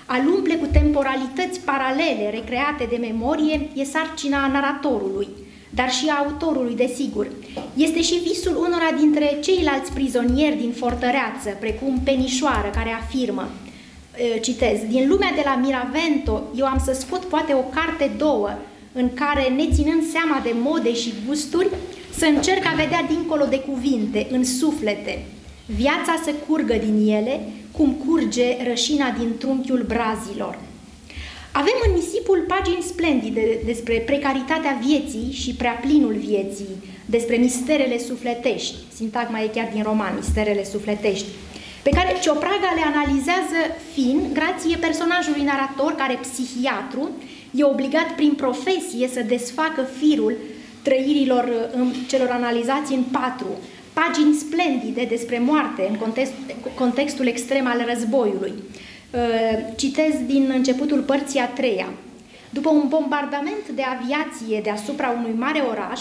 A-l umple cu temporalități paralele recreate de memorie e sarcina naratorului, dar și a autorului, desigur. Este și visul unora dintre ceilalți prizonieri din fortăreață, precum Penișoară, care afirmă, citez, din lumea de la Miravento, eu am să scot poate o carte, două, în care, neținând seama de mode și gusturi, să încerc a vedea dincolo de cuvinte, în suflete, viața să curgă din ele, cum curge rășina din trunchiul brazilor. Avem în nisipul pagini splendide despre precaritatea vieții și preaplinul vieții, despre misterele sufletești, sintagma e chiar din roman, misterele sufletești, pe care Ciopraga le analizează fin, grație personajului narator, care, psihiatru, e obligat prin profesie să desfacă firul trăirilor celor analizați în patru pagini splendide despre moarte în context, contextul extrem al războiului. Citez din începutul părții a treia. După un bombardament de aviație deasupra unui mare oraș,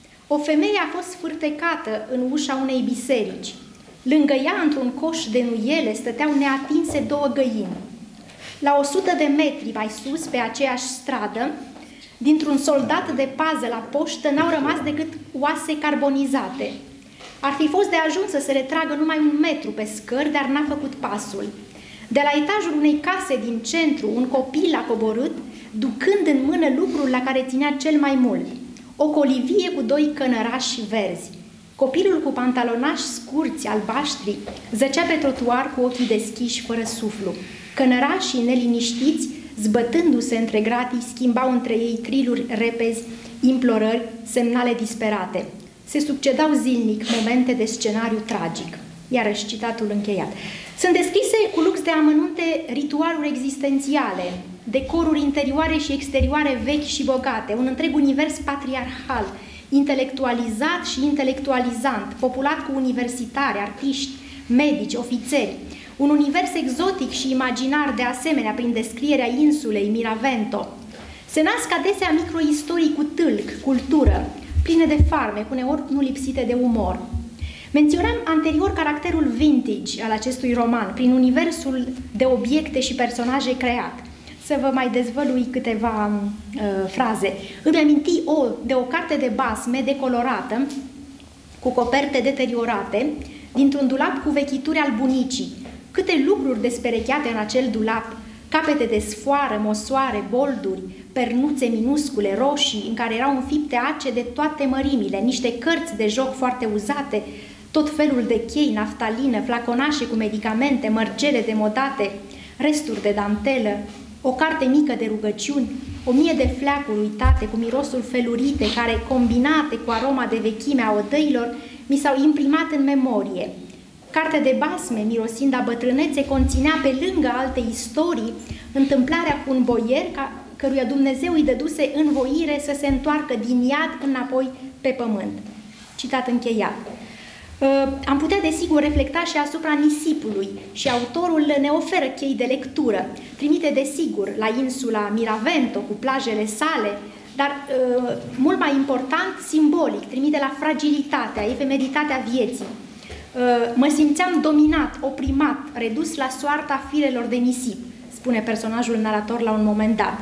o femeie a fost sfârtecată în ușa unei biserici. Lângă ea, într-un coș de nuiele, stăteau neatinse două găini. La o sută de metri mai sus, pe aceeași stradă, dintr-un soldat de pază la poștă, n-au rămas decât oase carbonizate. Ar fi fost de ajuns să se retragă numai un metru pe scări, dar n-a făcut pasul. De la etajul unei case din centru, un copil a coborât, ducând în mână lucrul la care ținea cel mai mult. O colivie cu doi cănărași verzi. Copilul cu pantalonași scurți, albaștri, zăcea pe trotuar cu ochii deschiși, fără suflu. Cănărașii neliniștiți, zbătându-se între gratii, schimbau între ei triluri repezi, implorări, semnale disperate. Se succedau zilnic momente de scenariu tragic. Iarăși citatul încheiat. Sunt descrise cu lux de amănunte ritualuri existențiale, decoruri interioare și exterioare vechi și bogate, un întreg univers patriarhal, intelectualizat și intelectualizant, populat cu universitari, artiști, medici, ofițeri, un univers exotic și imaginar de asemenea prin descrierea insulei Miravento. Se nasc adesea microistorii cu tâlc, cultură, pline de farmec, uneori nu lipsite de umor. Menționam anterior caracterul vintage al acestui roman, prin universul de obiecte și personaje creat. Să vă mai dezvălui câteva uh, fraze. Îmi aminti o, de o carte de basme decolorată, cu coperte deteriorate, dintr-un dulap cu vechituri al bunicii. Câte lucruri desperecheate în acel dulap, capete de sfoară, mosoare, bolduri, pernuțe minuscule, roșii, în care erau înfipte ace de toate mărimile, niște cărți de joc foarte uzate, tot felul de chei, naftalină, flaconașe cu medicamente, mărgele demodate, resturi de dantelă, o carte mică de rugăciuni, o mie de fleacuri uitate cu mirosul felurite, care, combinate cu aroma de vechime a odăilor, mi s-au imprimat în memorie. Cartea de basme, mirosind a bătrânețe, conținea pe lângă alte istorii întâmplarea cu un boier ca, căruia Dumnezeu îi dăduse învoire să se întoarcă din iad înapoi pe pământ. Citat încheiat. Am putea, desigur, reflecta și asupra nisipului și autorul ne oferă chei de lectură, trimite, desigur, la insula Miravento cu plajele sale, dar, mult mai important, simbolic, trimite la fragilitatea, efemeritatea vieții. Mă simțeam dominat, oprimat, redus la soarta firelor de nisip, spune personajul narator la un moment dat.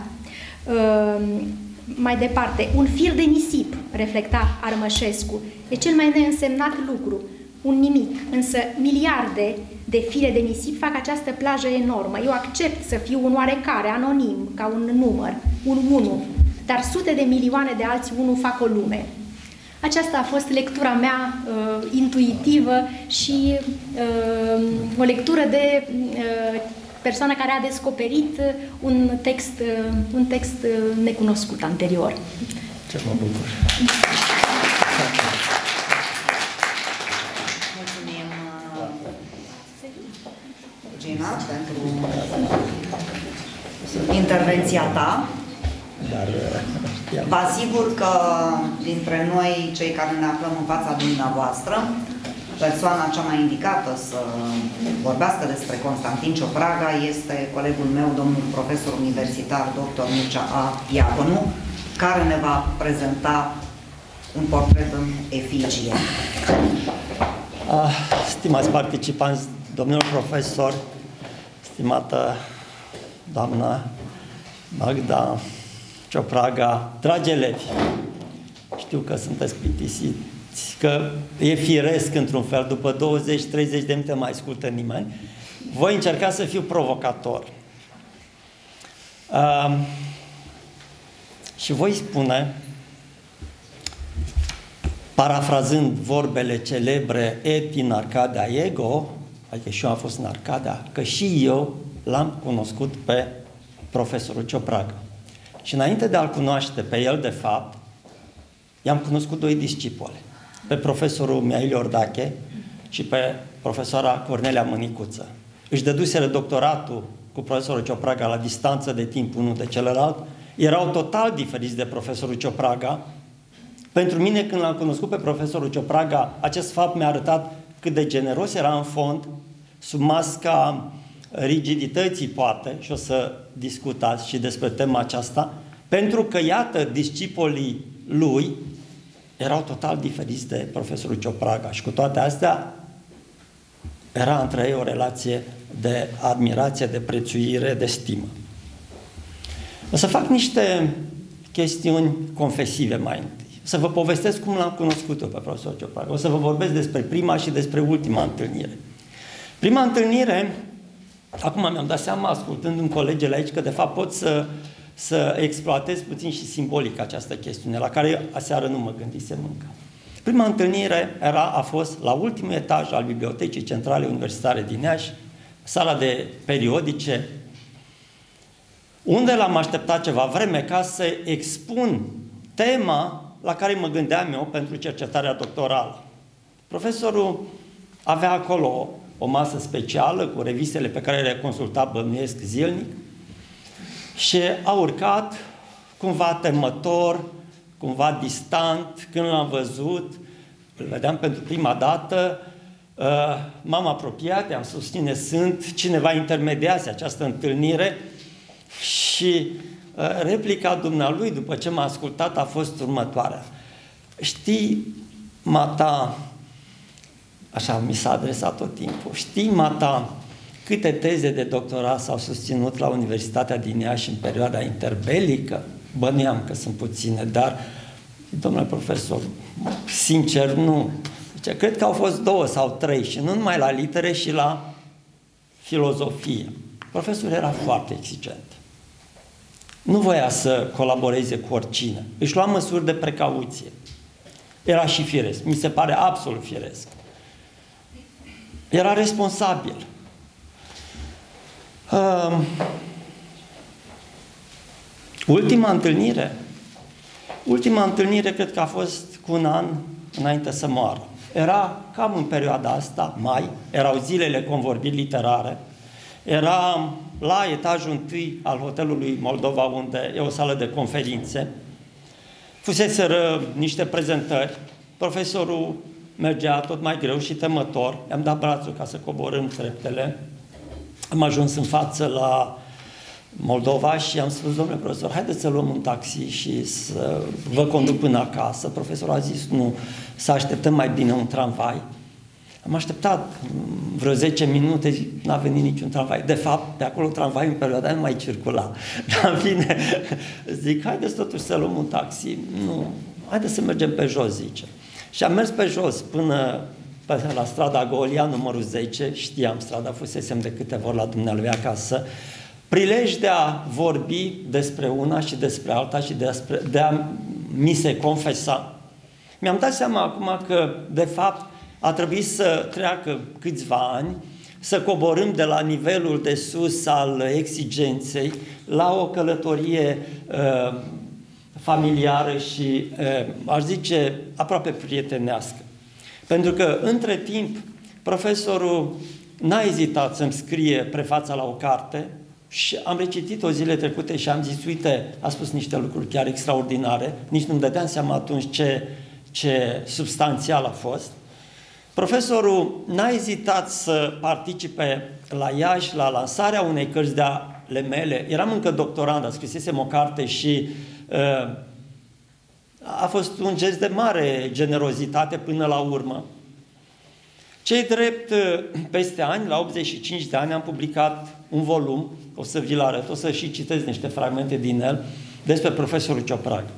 Mai departe, un fir de nisip, reflecta Armășescu, e cel mai neînsemnat lucru, un nimic, însă miliarde de fire de nisip fac această plajă enormă. Eu accept să fiu un oarecare, anonim, ca un număr, un unu, dar sute de milioane de alți unu fac o lume. Aceasta a fost lectura mea uh, intuitivă și uh, o lectură de uh, persoană care a descoperit un text, uh, un text uh, necunoscut anterior. Ce mă bucur! Mulțumim, Gina, pentru intervenția ta. Dar, vă asigur că dintre noi, cei care ne aflăm în fața dumneavoastră, persoana cea mai indicată să vorbească despre Constantin Ciopraga este colegul meu, domnul profesor universitar, doctor Mircea A. Iaconu, care ne va prezenta un portret în efigie. Stimați participanți, domnul profesor, stimată doamna Magda Ciopraga, dragi elevi, știu că sunteți plictisiți, că e firesc într-un fel, după douăzeci treizeci de minute mai ascultă nimeni, voi încerca să fiu provocator. Uh, și voi spune, parafrazând vorbele celebre et in Arcadia ego, adică și eu am fost în Arcadia, că și eu l-am cunoscut pe profesorul Ciopraga. Și înainte de a-l cunoaște pe el, de fapt, i-am cunoscut doi discipole, pe profesorul Mihail Iordache și pe profesoara Cornelia Mânicuță. Își dăduseră doctoratul cu profesorul Ciopraga la distanță de timp unul de celălalt, erau total diferiți de profesorul Ciopraga. Pentru mine, când l-am cunoscut pe profesorul Ciopraga, acest fapt mi-a arătat cât de generos era în fond, sub masca rigidității, poate, și o să discutați și despre tema aceasta, pentru că, iată, discipolii lui erau total diferiți de profesorul Ciopraga și cu toate astea era între ei o relație de admirație, de prețuire, de stimă. O să fac niște chestiuni confesive mai întâi. O să vă povestesc cum l-am cunoscut eu pe profesorul Ciopraga. O să vă vorbesc despre prima și despre ultima întâlnire. Prima întâlnire, acum mi-am dat seama, ascultând-mi colegele aici, că de fapt pot să, să exploatez puțin și simbolic această chestiune, la care aseară nu mă gândisem încă. Prima întâlnire era, a fost la ultimul etaj al Bibliotecii Centrale Universitare din Iași, sala de periodice, unde l-am așteptat ceva vreme ca să expun tema la care mă gândeam eu pentru cercetarea doctorală. Profesorul avea acolo o masă specială cu revistele pe care le consulta, bănuiesc, zilnic, și a urcat cumva temător, cumva distant. Când l-am văzut, îl vedeam pentru prima dată, m-am apropiat, i-am spus cine sunt, cineva intermediase această întâlnire și replica dumnealui, după ce m-a ascultat, a fost următoarea. Știi, mata, așa mi s-a adresat tot timpul, știi, mata, câte teze de doctorat s-au susținut la Universitatea din Iași în perioada interbelică? Bănuiam că sunt puține, dar, domnule profesor, sincer, nu. Deci, cred că au fost două sau trei și nu numai la litere și la filozofie. Profesorul era foarte exigent. Nu voia să colaboreze cu oricine. Își lua măsuri de precauție. Era și firesc. Mi se pare absolut firesc. Era responsabil. Uh, ultima întâlnire, ultima întâlnire cred că a fost cu un an înainte să moară. Era cam în perioada asta, mai, erau zilele convorbiri literare, era la etajul întâi al hotelului Moldova, unde e o sală de conferințe. Fuseseră niște prezentări, profesorul mergea tot mai greu și temător, i-am dat brațul ca să coborâm treptele, am ajuns în față la Moldova și am spus, domnule profesor, haideți să luăm un taxi și să vă conduc până acasă. Profesorul a zis, nu, să așteptăm mai bine un tramvai. Am așteptat vreo zece minute, n-a venit niciun tramvai. De fapt, pe acolo tramvai în perioada nu mai circula. Dar în fine, zic, haideți totuși să luăm un taxi. Nu, haideți să mergem pe jos, zice. Și am mers pe jos până la strada Golia, numărul zece, știam strada, fusesem de câteva ori la dumnealui acasă, prilej de a vorbi despre una și despre alta și despre, de a mi se confesa. Mi-am dat seama acum că, de fapt, a trebuit să treacă câțiva ani, să coborâm de la nivelul de sus al exigenței la o călătorie uh, familiară și, uh, aș zice, aproape prietenească. Pentru că, între timp, profesorul n-a ezitat să-mi scrie prefața la o carte și am recitit-o zile trecute și am zis, uite, a spus niște lucruri chiar extraordinare, nici nu-mi dădeam seama atunci ce, ce substanțial a fost. Profesorul n-a ezitat să participe la Iași, la lansarea unei cărți de ale mele. Eram încă doctorand, dar scrisesem o carte și uh, a fost un gest de mare generozitate până la urmă. Cei drept, peste ani, la optzeci și cinci de ani, am publicat un volum, o să vi-l arăt, o să și citesc niște fragmente din el, despre profesorul Ciopraga.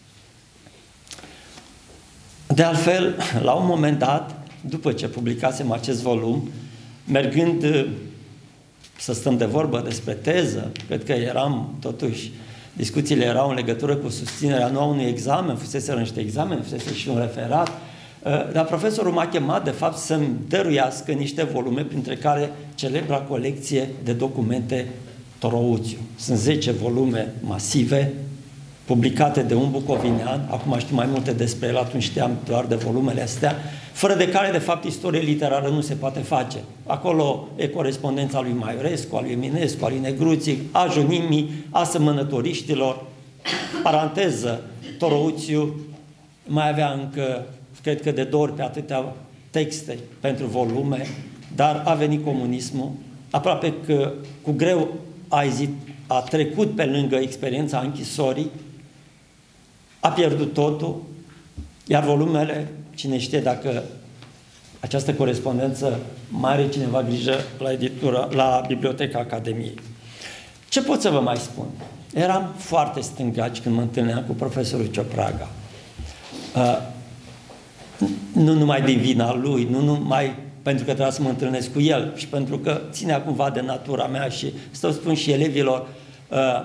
De altfel, la un moment dat, după ce publicasem acest volum, mergând să stăm de vorbă despre teză, cred că eram, totuși, discuțiile erau în legătură cu susținerea nu a unui examen, fusese niște examene, fusese și un referat, dar profesorul m-a chemat, de fapt, să-mi dăruiască niște volume, printre care celebra colecție de documente Torouțiu. Sunt zece volume masive, publicate de un bucovinean, acum știu mai multe despre el, atunci știam doar de volumele astea, fără de care, de fapt, istorie literară nu se poate face. Acolo e corespondența lui Maiorescu, a lui Eminescu, a lui Negruțic, a Jonimii, a semănătoriștilor. Paranteză, Torouțiu mai avea încă, cred că de două ori pe atâtea texte pentru volume, dar a venit comunismul, aproape că cu greu a, ezit, a trecut pe lângă experiența închisorii, a pierdut totul, iar volumele, cine știe dacă această corespondență mai are cineva grijă la editura, la Biblioteca Academiei. Ce pot să vă mai spun? Eram foarte stângaci când mă întâlneam cu profesorul Ciopraga. Uh, nu numai din vina lui, nu numai pentru că trebuia să mă întâlnesc cu el și pentru că ținea cumva de natura mea și să spun și elevilor, uh,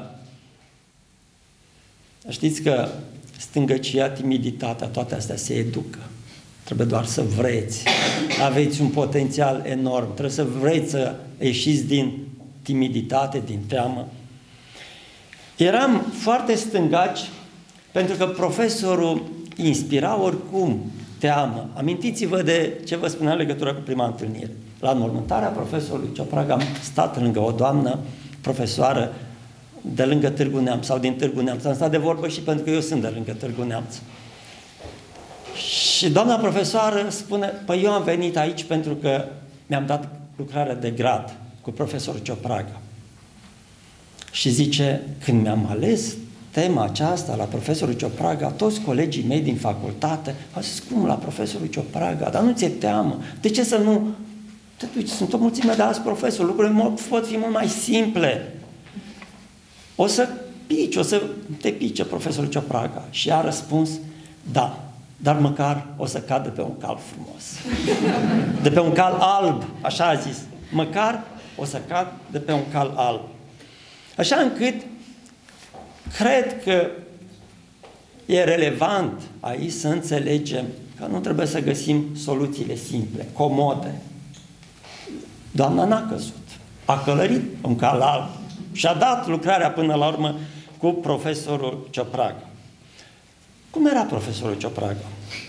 știți că stângăcia, timiditatea, toate astea se educă. Trebuie doar să vreți. Aveți un potențial enorm. Trebuie să vreți să ieșiți din timiditate, din teamă. Eram foarte stângaci pentru că profesorul inspira oricum teamă. Amintiți-vă de ce vă spuneam în legătură cu prima întâlnire. La înmormântarea profesorului Ciopraga am stat lângă o doamnă profesoară de lângă Târgu Neamț sau din Târgu Neamț. Am stat de vorbă și pentru că eu sunt de lângă Târgu Neamț. Și doamna profesoară spune, păi eu am venit aici pentru că mi-am dat lucrarea de grad cu profesorul Ciopraga. Și zice, când mi-am ales tema aceasta la profesorul Ciopraga, toți colegii mei din facultate au zis, cum la profesorul Ciopraga? Dar nu ți-e teamă? De ce să nu? Te duci, sunt o mulțime de alți profesori, lucrurile pot fi mult mai simple. O să pici, o să te pice profesorul Ciopraga. Și a răspuns, da, dar măcar o să cad de pe un cal frumos. De pe un cal alb, așa a zis. Măcar o să cad de pe un cal alb. Așa încât cred că e relevant aici să înțelegem că nu trebuie să găsim soluțiile simple, comode. Doamna n-a căzut. A călărit un cal alb și a dat lucrarea până la urmă cu profesorul Ciopraga. Cum era profesorul Ciopraga?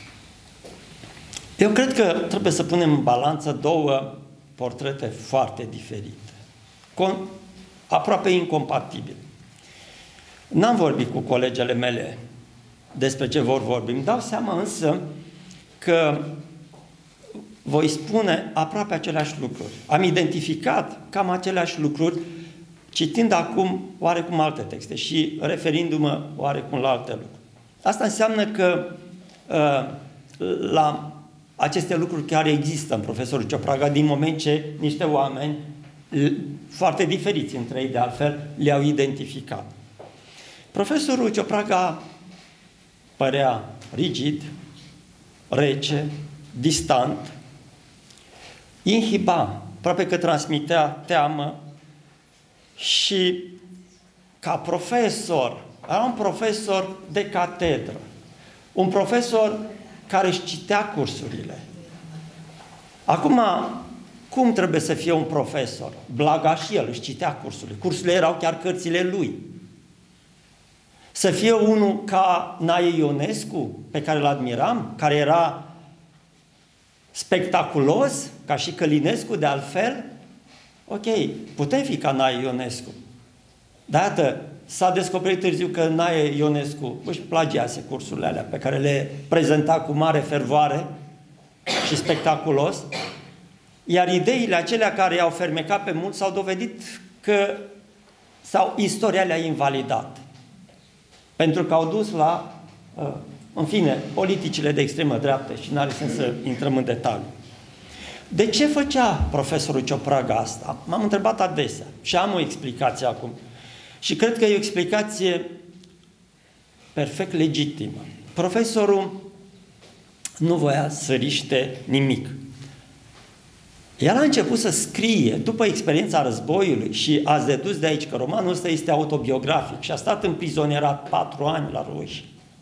Eu cred că trebuie să punem în balanță două portrete foarte diferite, aproape incompatibile. N-am vorbit cu colegele mele despre ce vor vorbi. Îmi dau seama însă că voi spune aproape aceleași lucruri. Am identificat cam aceleași lucruri citind acum oarecum alte texte și referindu-mă oarecum la alte lucruri. Asta înseamnă că uh, la aceste lucruri care există în profesorul Ciopraga, din moment ce niște oameni foarte diferiți între ei de altfel le-au identificat. Profesorul Ciopraga părea rigid, rece, distant, inhiba, aproape că transmitea teamă și ca profesor, era un profesor de catedră, un profesor care își citea cursurile. Acum, cum trebuie să fie un profesor? Blaga și el își citea cursurile. Cursurile erau chiar cărțile lui. Să fie unul ca Nae Ionescu, pe care îl admiram, care era spectaculos, ca și Călinescu de altfel, ok, putem fi ca Nae Ionescu. Dar iată, s-a descoperit târziu că Nae Ionescu își plagiase cursurile alea pe care le prezenta cu mare fervoare și spectaculos, iar ideile acelea care i-au fermecat pe mulți s-au dovedit că sau istoria le-a invalidat. Pentru că au dus la, în fine, politicile de extremă dreaptă și n-are sens să intrăm în detaliu. De ce făcea profesorul Ciopraga asta? M-am întrebat adesea și am o explicație acum. Și cred că e o explicație perfect legitimă. Profesorul nu voia să riște nimic. El a început să scrie, după experiența războiului, și ați dedus de aici că romanul ăsta este autobiografic și a stat împrizonierat patru ani la ruși.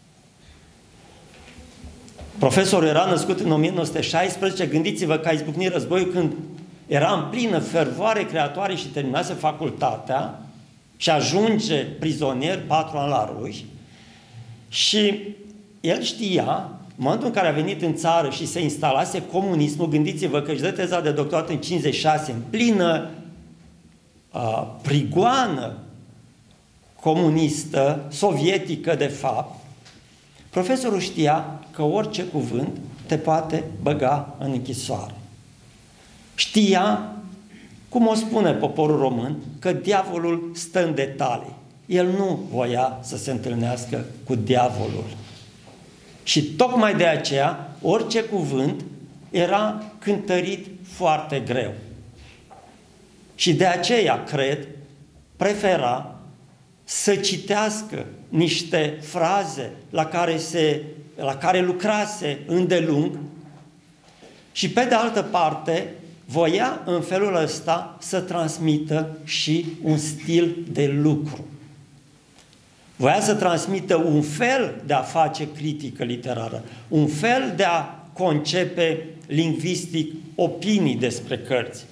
Profesorul era născut în o mie nouă sute șaisprezece, gândiți-vă că a izbucnit războiul când era în plină fervoare creatoare și terminase facultatea și ajunge prizonier patru ani la ruși și el știa, în momentul în care a venit în țară și se instalase comunismul, gândiți-vă că își dă teza de doctorat în cincizeci și șase, în plină uh, prigoană comunistă, sovietică de fapt, profesorul știa că orice cuvânt te poate băga în închisoare. Știa, cum o spune poporul român, că diavolul stă în detalii. El nu voia să se întâlnească cu diavolul. Și tocmai de aceea, orice cuvânt era cântărit foarte greu. Și de aceea, cred, prefera să citească niște fraze la care, se, la care lucrase îndelung și, pe de altă parte, voia în felul ăsta să transmită și un stil de lucru. Voia să transmită un fel de a face critică literară, un fel de a concepe lingvistic opinii despre cărți.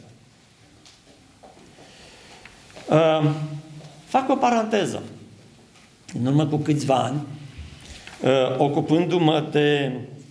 Uh, fac o paranteză. În urmă cu câțiva ani, uh, ocupându-mă de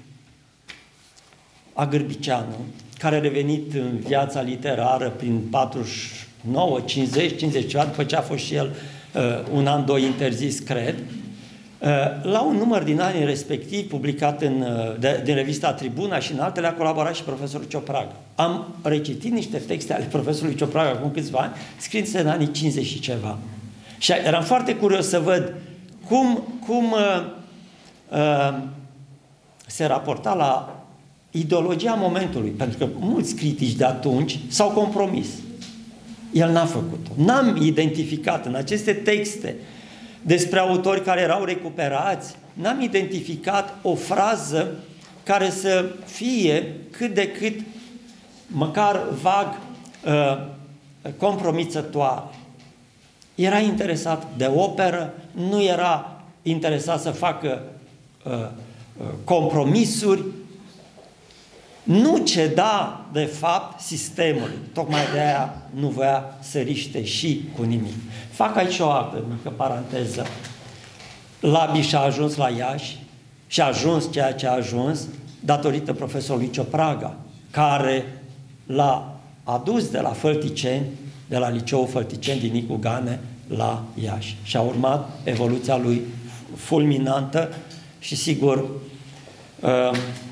Agârbiceanu, care a revenit în viața literară prin patruzeci și nouă, cincizeci, cincizeci ceva, după ce a fost și el uh, un an, doi interzis, cred, uh, la un număr din anii respectiv, publicat în, uh, de, din revista Tribuna și în altele, a colaborat și profesorul Ciopraga. Am recitit niște texte ale profesorului Ciopraga acum câțiva ani, scrise în anii cincizeci și ceva. Și eram foarte curios să văd cum, cum uh, uh, se raporta la ideologia momentului, pentru că mulți critici de atunci s-au compromis. El n-a făcut-o. N-am identificat în aceste texte despre autori care erau recuperați, n-am identificat o frază care să fie cât de cât, măcar vag, uh, compromițătoare. Era interesat de operă, nu era interesat să facă uh, uh, compromisuri, nu ceda, de fapt, sistemului. Tocmai de aia nu voia să riște și cu nimic. Fac aici o altă mică paranteză. Labiș a ajuns la Iași și a ajuns ceea ce a ajuns datorită profesorului Ciopraga, care l-a adus de la Fălticeni, de la Liceul Fălticeni din Nicu Gane, la Iași. Și a urmat evoluția lui fulminantă și, sigur, uh,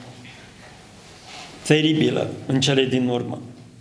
teribilă în cele din urmă.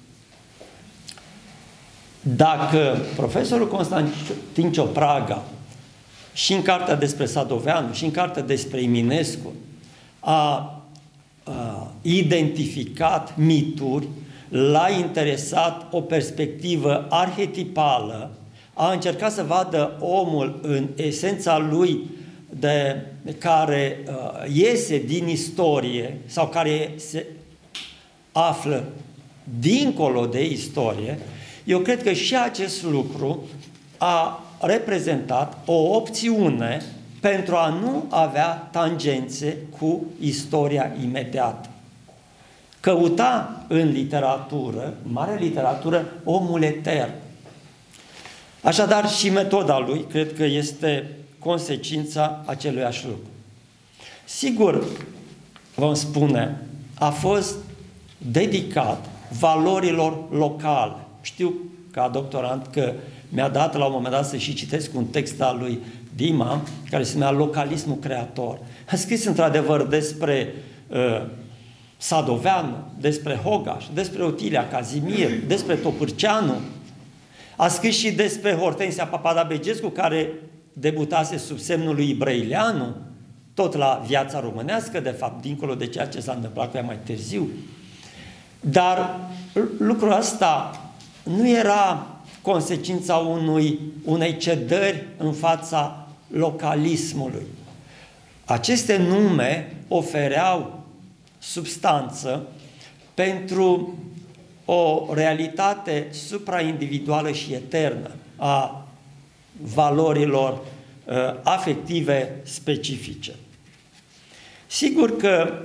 Dacă profesorul Constantin Ciopraga și în cartea despre Sadoveanu și în cartea despre Eminescu a, a identificat mituri, l-a interesat o perspectivă arhetipală, a încercat să vadă omul în esența lui de care uh, iese din istorie sau care se află dincolo de istorie, eu cred că și acest lucru a reprezentat o opțiune pentru a nu avea tangențe cu istoria imediată. Căuta în literatură, în mare literatură, omul etern. Așadar, și metoda lui, cred că este consecința aceluiași lucru. Sigur, vom spune, a fost dedicat valorilor locale. Știu, ca doctorant, că mi-a dat la un moment dat să și citesc un text al lui Dima, care se numea Localismul creator. A scris într-adevăr despre uh, Sadoveanu, despre Hogaș, despre Otilia Cazimir, despre Topârceanu. A scris și despre Hortensia Papadabegescu, care debutase sub semnul lui Brăileanu, tot la Viața românească, de fapt, dincolo de ceea ce s-a întâmplat cu ea mai târziu. Dar lucrul ăsta nu era consecința unui, unei cedări în fața localismului. Aceste nume ofereau substanță pentru o realitate supraindividuală și eternă a valorilor uh, afective specifice. Sigur că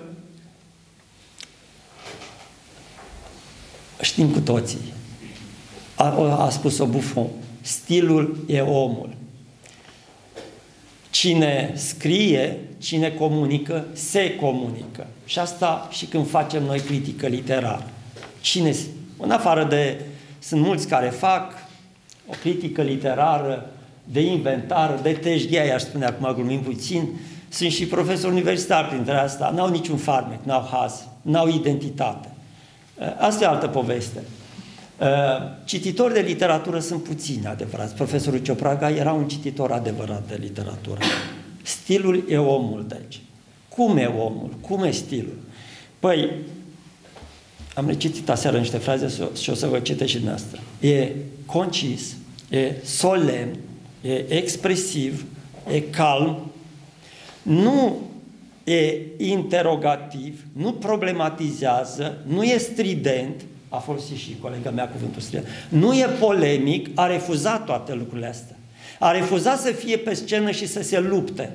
știm cu toții, a, a spus-o Buffon, stilul e omul. Cine scrie, cine comunică, se comunică. Și asta și când facem noi critică literară. Cine, în afară de, sunt mulți care fac o critică literară de inventar, de teșghea, i-aș spune acum glumim puțin, sunt și profesori universitari printre asta, n-au niciun farmec, n-au haz, n-au identitate. Asta e altă poveste. Cititori de literatură sunt puțini adevărați. Profesorul Ciopraga era un cititor adevărat de literatură. Stilul e omul, deci. Cum e omul? Cum e stilul? Păi, am recitit aseară niște fraze și o să vă citesc și dumneavoastră. E concis, e solemn, e expresiv, e calm, nu e interogativ, nu problematizează, nu e strident, a folosit și colega mea cuvântul strident, nu e polemic, a refuzat toate lucrurile astea. A refuzat să fie pe scenă și să se lupte.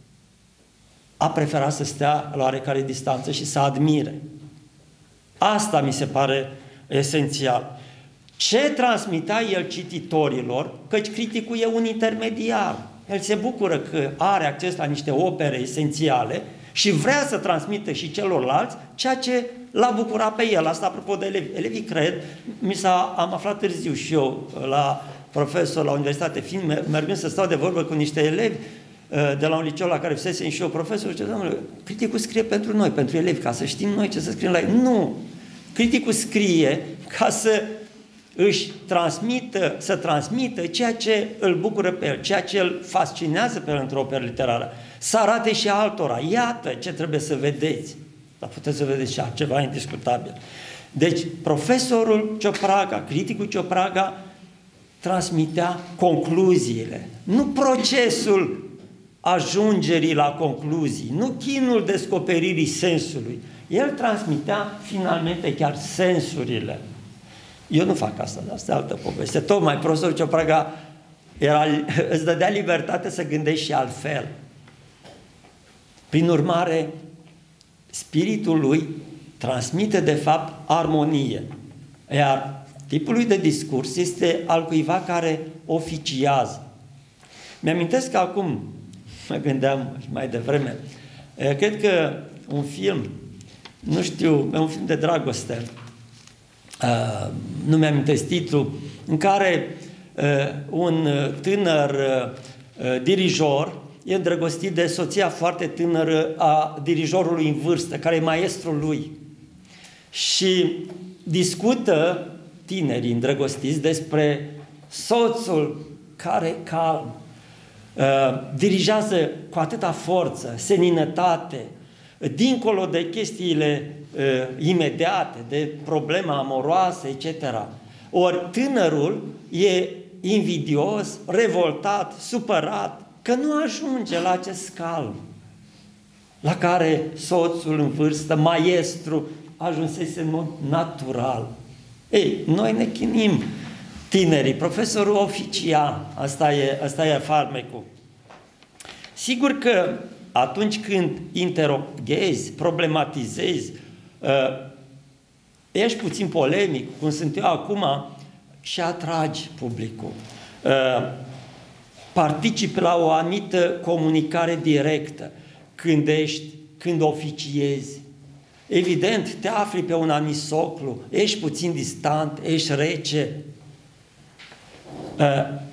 A preferat să stea la oarecare distanță și să admire. Asta mi se pare esențial. Ce transmitea el cititorilor, căci criticul e un intermediar. El se bucură că are acces la niște opere esențiale și vrea să transmită și celorlalți ceea ce l-a bucurat pe el. Asta apropo de elevi. Elevii cred, mi s-a, am aflat târziu și eu la profesor la Universitate, fiind mergând să stau de vorbă cu niște elevi de la un liceu la care fusesem și eu profesor, zice, domnule, criticul scrie pentru noi, pentru elevi, ca să știm noi ce să scriem la ei. Nu! Criticul scrie ca să își transmită, să transmită ceea ce îl bucură pe el, ceea ce îl fascinează pe el într-o operă literară. Să arate și altora. Iată ce trebuie să vedeți. Dar puteți să vedeți și ceva indiscutabil. Deci, profesorul Ciopraga, criticul Ciopraga, transmitea concluziile, nu procesul ajungerii la concluzii, nu chinul descoperirii sensului. El transmitea finalmente chiar sensurile. Eu nu fac asta, dar asta e altă poveste. Tocmai profesorul Ciopraga era, îți dădea libertate să gândești și altfel. Prin urmare, spiritul lui transmite de fapt armonie. Iar tipul lui de discurs este al cuiva care oficiază. Mi-amintesc că acum, mă gândeam mai devreme, cred că un film, nu știu, un film de dragoste, Uh, nu mi-amintesc titlul, în care uh, un tânăr uh, dirijor e îndrăgostit de soția foarte tânără a dirijorului în vârstă, care e maestrul lui. Și discută tinerii îndrăgostiți despre soțul care calm, uh, dirigează cu atâta forță, seninătate, dincolo de chestiile uh, imediate, de problema amoroasă, et cetera. Ori tânărul e invidios, revoltat, supărat, că nu ajunge la acest calm la care soțul în vârstă, maestru, ajunsese în mod natural. Ei, noi ne chinim tinerii, profesorul oficial, asta e, asta e farmecul. Sigur că atunci când interoghezi, problematizezi, uh, ești puțin polemic, cum sunt eu acum, și atragi publicul. Uh, participi la o anumită comunicare directă, când ești, când oficiezi. Evident, te afli pe un anumit soclu, ești puțin distant, ești rece. Uh,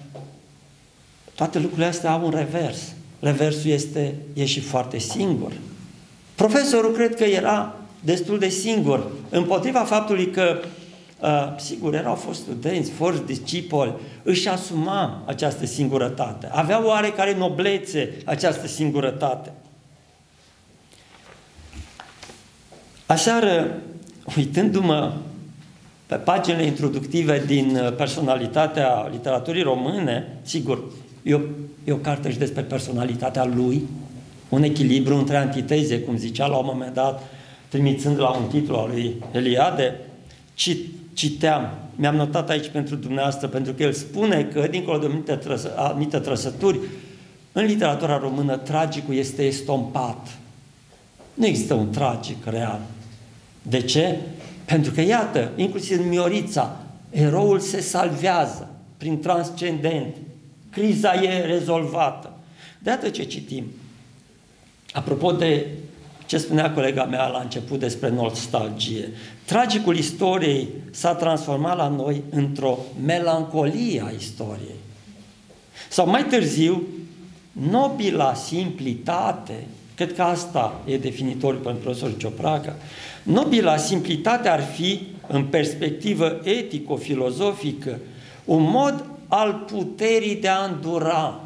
toate lucrurile astea au un revers. Reversul este, e și foarte singur. Profesorul cred că era destul de singur, împotriva faptului că, uh, sigur, erau fost studenți, forți discipoli, își asuma această singurătate. Avea oarecare noblețe această singurătate. Aseară uitându-mă pe paginile introductive din personalitatea literaturii române, sigur, e o, e o carte și despre personalitatea lui, un echilibru între antiteze, cum zicea la un moment dat, trimițând la un titlu al lui Eliade, citeam, mi-am notat aici pentru dumneavoastră, pentru că el spune că, dincolo de anumite, trăsă, anumite trăsături, în literatura română, tragicul este estompat. Nu există un tragic real. De ce? Pentru că, iată, inclusiv în Miorița, eroul se salvează prin transcendent. Criza e rezolvată. De atât ce citim. Apropo de ce spunea colega mea la început despre nostalgie, tragicul istoriei s-a transformat la noi într-o melancolie a istoriei. Sau mai târziu, nobila simplitate, cred că asta e definitoriu pentru profesorul Ciopraga, nobila simplitate ar fi, în perspectivă etico-filozofică, un mod al puterii de a îndura,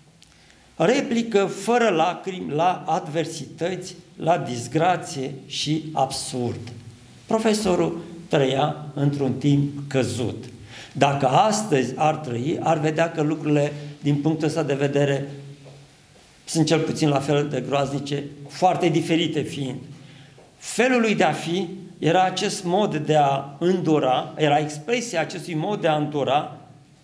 replică fără lacrimi la adversități, la disgrație și absurd. Profesorul trăia într-un timp căzut. Dacă astăzi ar trăi, ar vedea că lucrurile, din punctul ăsta de vedere, sunt cel puțin la fel de groaznice, foarte diferite fiind. Felul lui de a fi era acest mod de a îndura, era expresia acestui mod de a îndura,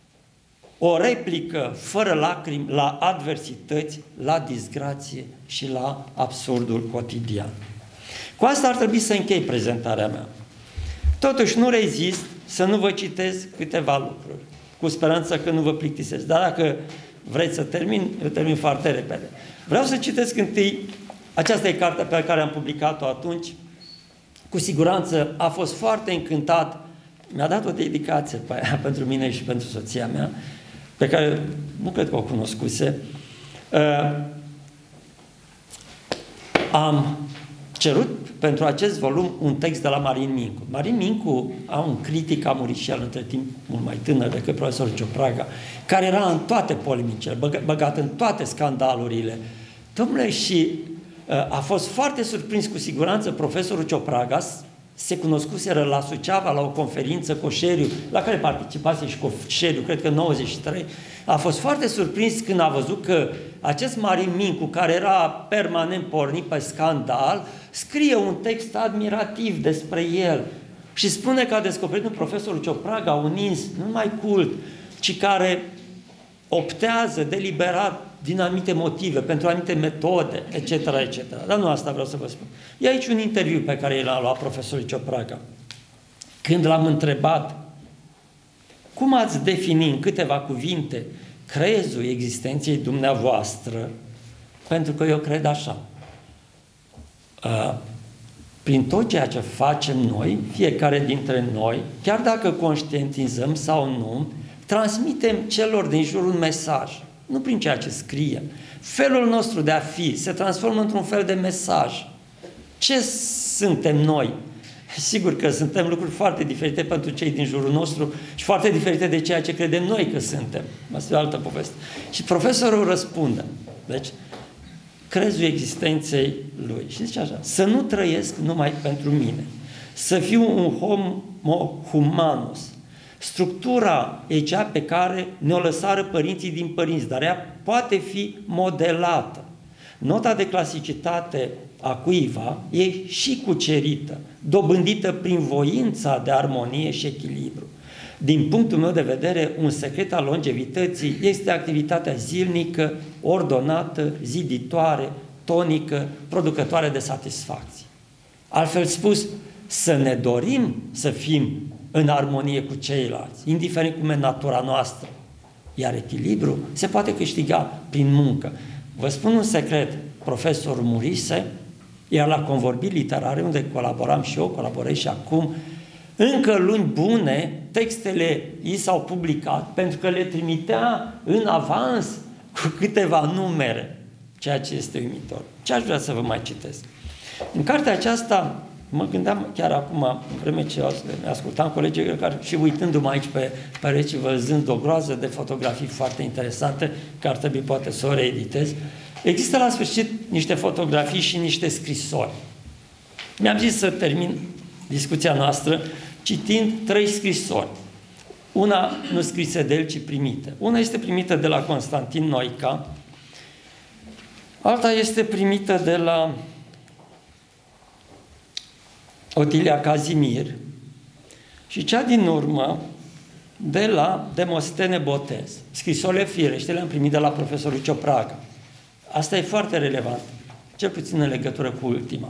o replică fără lacrimi la adversități, la disgrație și la absurdul cotidian. Cu asta ar trebui să închei prezentarea mea. Totuși nu rezist să nu vă citesc câteva lucruri, cu speranță că nu vă plictisesc. Dar dacă vreți să termin, eu termin foarte repede. Vreau să citesc întâi, aceasta e cartea pe care am publicat-o atunci, cu siguranță a fost foarte încântat, mi-a dat o dedicație pe aia pentru mine și pentru soția mea, pe care nu cred că o cunoscuse. Uh, am cerut pentru acest volum un text de la Marin Mincu. Marin Mincu a un critic, a murit și el între timp mult mai tânăr decât profesorul Ciopraga, care era în toate polemicile, băgat în toate scandalurile. Dom'le, și uh, a fost foarte surprins cu siguranță profesorul Ciopraga, se cunoscuseră la Suceava, la o conferință Coșeriu, la care participase și Coșeriu, cred că în nouăzeci și trei, a fost foarte surprins când a văzut că acest Marin Mincu, care era permanent pornit pe scandal, scrie un text admirativ despre el și spune că a descoperit în profesorul Ciopraga un ins, nu numai cult, ci care optează deliberat din anumite motive, pentru anumite metode, et cetera, et cetera. Dar nu asta vreau să vă spun. E aici un interviu pe care l-a luat profesorul Ciopraga. Când l-am întrebat cum ați defini în câteva cuvinte crezul existenței dumneavoastră, pentru că eu cred așa. Prin tot ceea ce facem noi, fiecare dintre noi, chiar dacă conștientizăm sau nu, transmitem celor din jur un mesaj. Nu prin ceea ce scriem. Felul nostru de a fi se transformă într-un fel de mesaj. Ce suntem noi? Sigur că suntem lucruri foarte diferite pentru cei din jurul nostru și foarte diferite de ceea ce credem noi că suntem. Asta e o altă poveste. Și profesorul răspunde. Deci, crezul existenței lui. Și zice așa, să nu trăiesc numai pentru mine. Să fiu un homo humanus. Structura e cea pe care ne-o lăsară părinții din părinți, dar ea poate fi modelată. Nota de clasicitate a cuiva e și cucerită, dobândită prin voința de armonie și echilibru. Din punctul meu de vedere, un secret al longevității este activitatea zilnică, ordonată, ziditoare, tonică, producătoare de satisfacție. Altfel spus, să ne dorim să fim în armonie cu ceilalți, indiferent cum e natura noastră. Iar echilibru se poate câștiga prin muncă. Vă spun un secret, profesorul murise, iar la convorbiri literare, unde colaboram și eu, colaborez și acum, încă luni bune, textele i s-au publicat, pentru că le trimitea în avans cu câteva numere, ceea ce este uimitor. Ce aș vrea să vă mai citesc? În cartea aceasta, mă gândeam chiar acum, în vreme ce ascultam colegii care, și uitându-mă aici pe pereți, văzând o groază de fotografii foarte interesante, că ar trebui poate să o reeditez, există la sfârșit niște fotografii și niște scrisori. Mi-am zis să termin discuția noastră citind trei scrisori. Una nu scrisă de el, ci primită. Una este primită de la Constantin Noica, alta este primită de la Otilia Cazimir și cea din urmă de la Demostene Botez. Scrisorile firește le-am primit de la profesorul Ciopraga. Asta e foarte relevant, cel puțin în legătură cu ultima.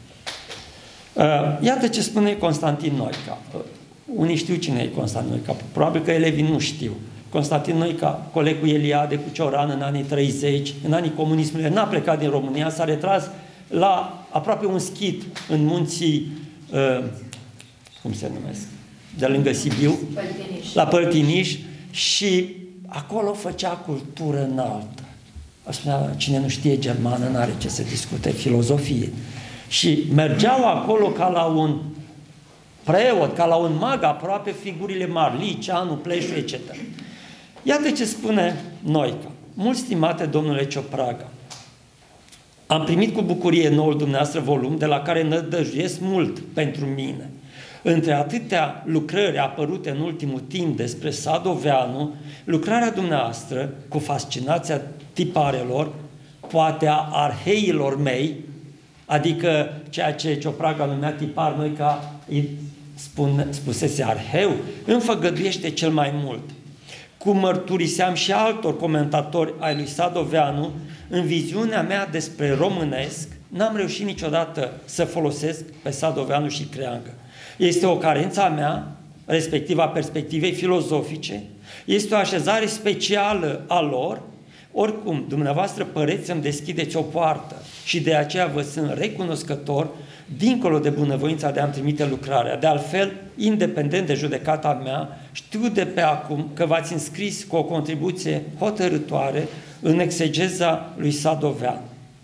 Iată ce spune Constantin Noica. Unii știu cine e Constantin Noica, probabil că elevii nu știu. Constantin Noica, coleg cu Eliade, cu Cioran în anii treizeci, în anii comunismului, n-a plecat din România, s-a retras la aproape un schid în munții, uh, cum se numesc, de lângă Sibiu, Păltiniș. la Păltiniș, și acolo făcea cultură înaltă. Spunea, cine nu știe germană n-are ce să discute, filozofie. Și mergeau acolo ca la un preot, ca la un mag, aproape figurile mari, Liceanu, Pleșu, et cetera. Iată ce spune Noica. Mult stimate domnule Ciopraga, am primit cu bucurie noul dumneavoastră volum, de la care nădăjduiesc mult pentru mine. Între atâtea lucrări apărute în ultimul timp despre Sadoveanu, lucrarea dumneavoastră, cu fascinația tiparelor, poate a arheilor mei, adică ceea ce Ciopraga numea tipar, Noica îi spune, spusese arheu, îmi făgăduiește cel mai mult. Cum mărturiseam și altor comentatori ai lui Sadoveanu, în viziunea mea despre românesc, n-am reușit niciodată să folosesc pe Sadoveanu și Creangă. Este o carență a mea, respectiv a perspectivei filozofice, este o așezare specială a lor. Oricum, dumneavoastră păreți să-mi deschideți o poartă și de aceea vă sunt recunoscător, dincolo de bunăvoința de a-mi trimite lucrarea. De altfel, independent de judecata mea, știu de pe acum că v-ați înscris cu o contribuție hotărâtoare în exegeza lui Sadoveanu.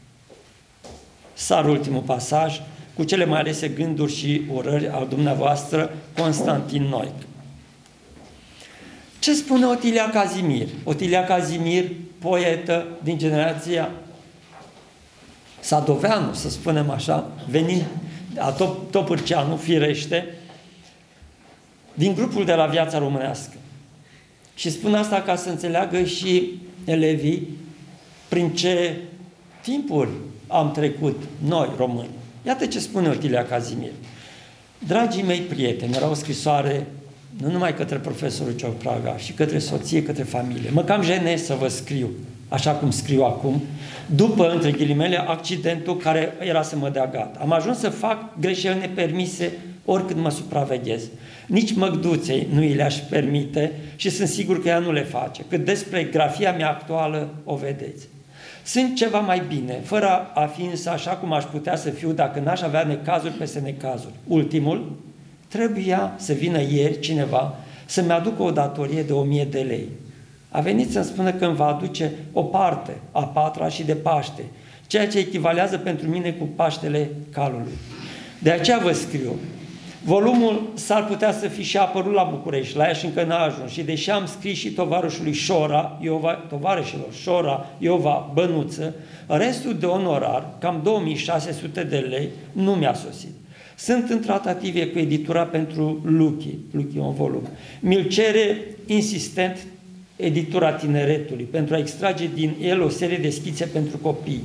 Sar ultimul pasaj, cu cele mai alese gânduri și urări al dumneavoastră, Constantin Noica. Ce spune Otilia Cazimir? Otilia Cazimir, poetă din generația Sadoveanu, să spunem așa, venind a Top, Topârceanu, firește, din grupul de la Viața Românească. Și spun asta ca să înțeleagă și elevii prin ce timpuri am trecut noi, români. Iată ce spune Otilia Cazimir. Dragii mei prieteni, era o scrisoare nu numai către profesorul Ciopraga, și către soție, către familie. Mă cam jenez să vă scriu, așa cum scriu acum, după, între ghilimele, accidentul care era să mă dea gata. Am ajuns să fac greșeli nepermise oricât mă supraveghez. Nici Măgduței nu îi le-aș permite și sunt sigur că ea nu le face. Cât despre grafia mea actuală, o vedeți. Sunt ceva mai bine, fără a fi însă așa cum aș putea să fiu dacă n-aș avea necazuri peste necazuri. Ultimul, trebuia să vină ieri cineva să-mi aducă o datorie de o mie de lei. A venit să-mi spună că îmi va aduce o parte, a patra și de Paște, ceea ce echivalează pentru mine cu Paștele Calului. De aceea vă scriu. Volumul s-ar putea să fi și apărut la București, la Iași încă n-a ajuns, și deși am scris și tovarășului Șora, Iova, tovarășilor Șora, Iova, Bănuță, restul de onorar, cam două mii șase sute de lei, nu mi-a sosit. Sunt în tratative cu editura pentru Luchi, Luchi un volum. Mi-l cere insistent editura Tineretului pentru a extrage din el o serie de schițe pentru copii,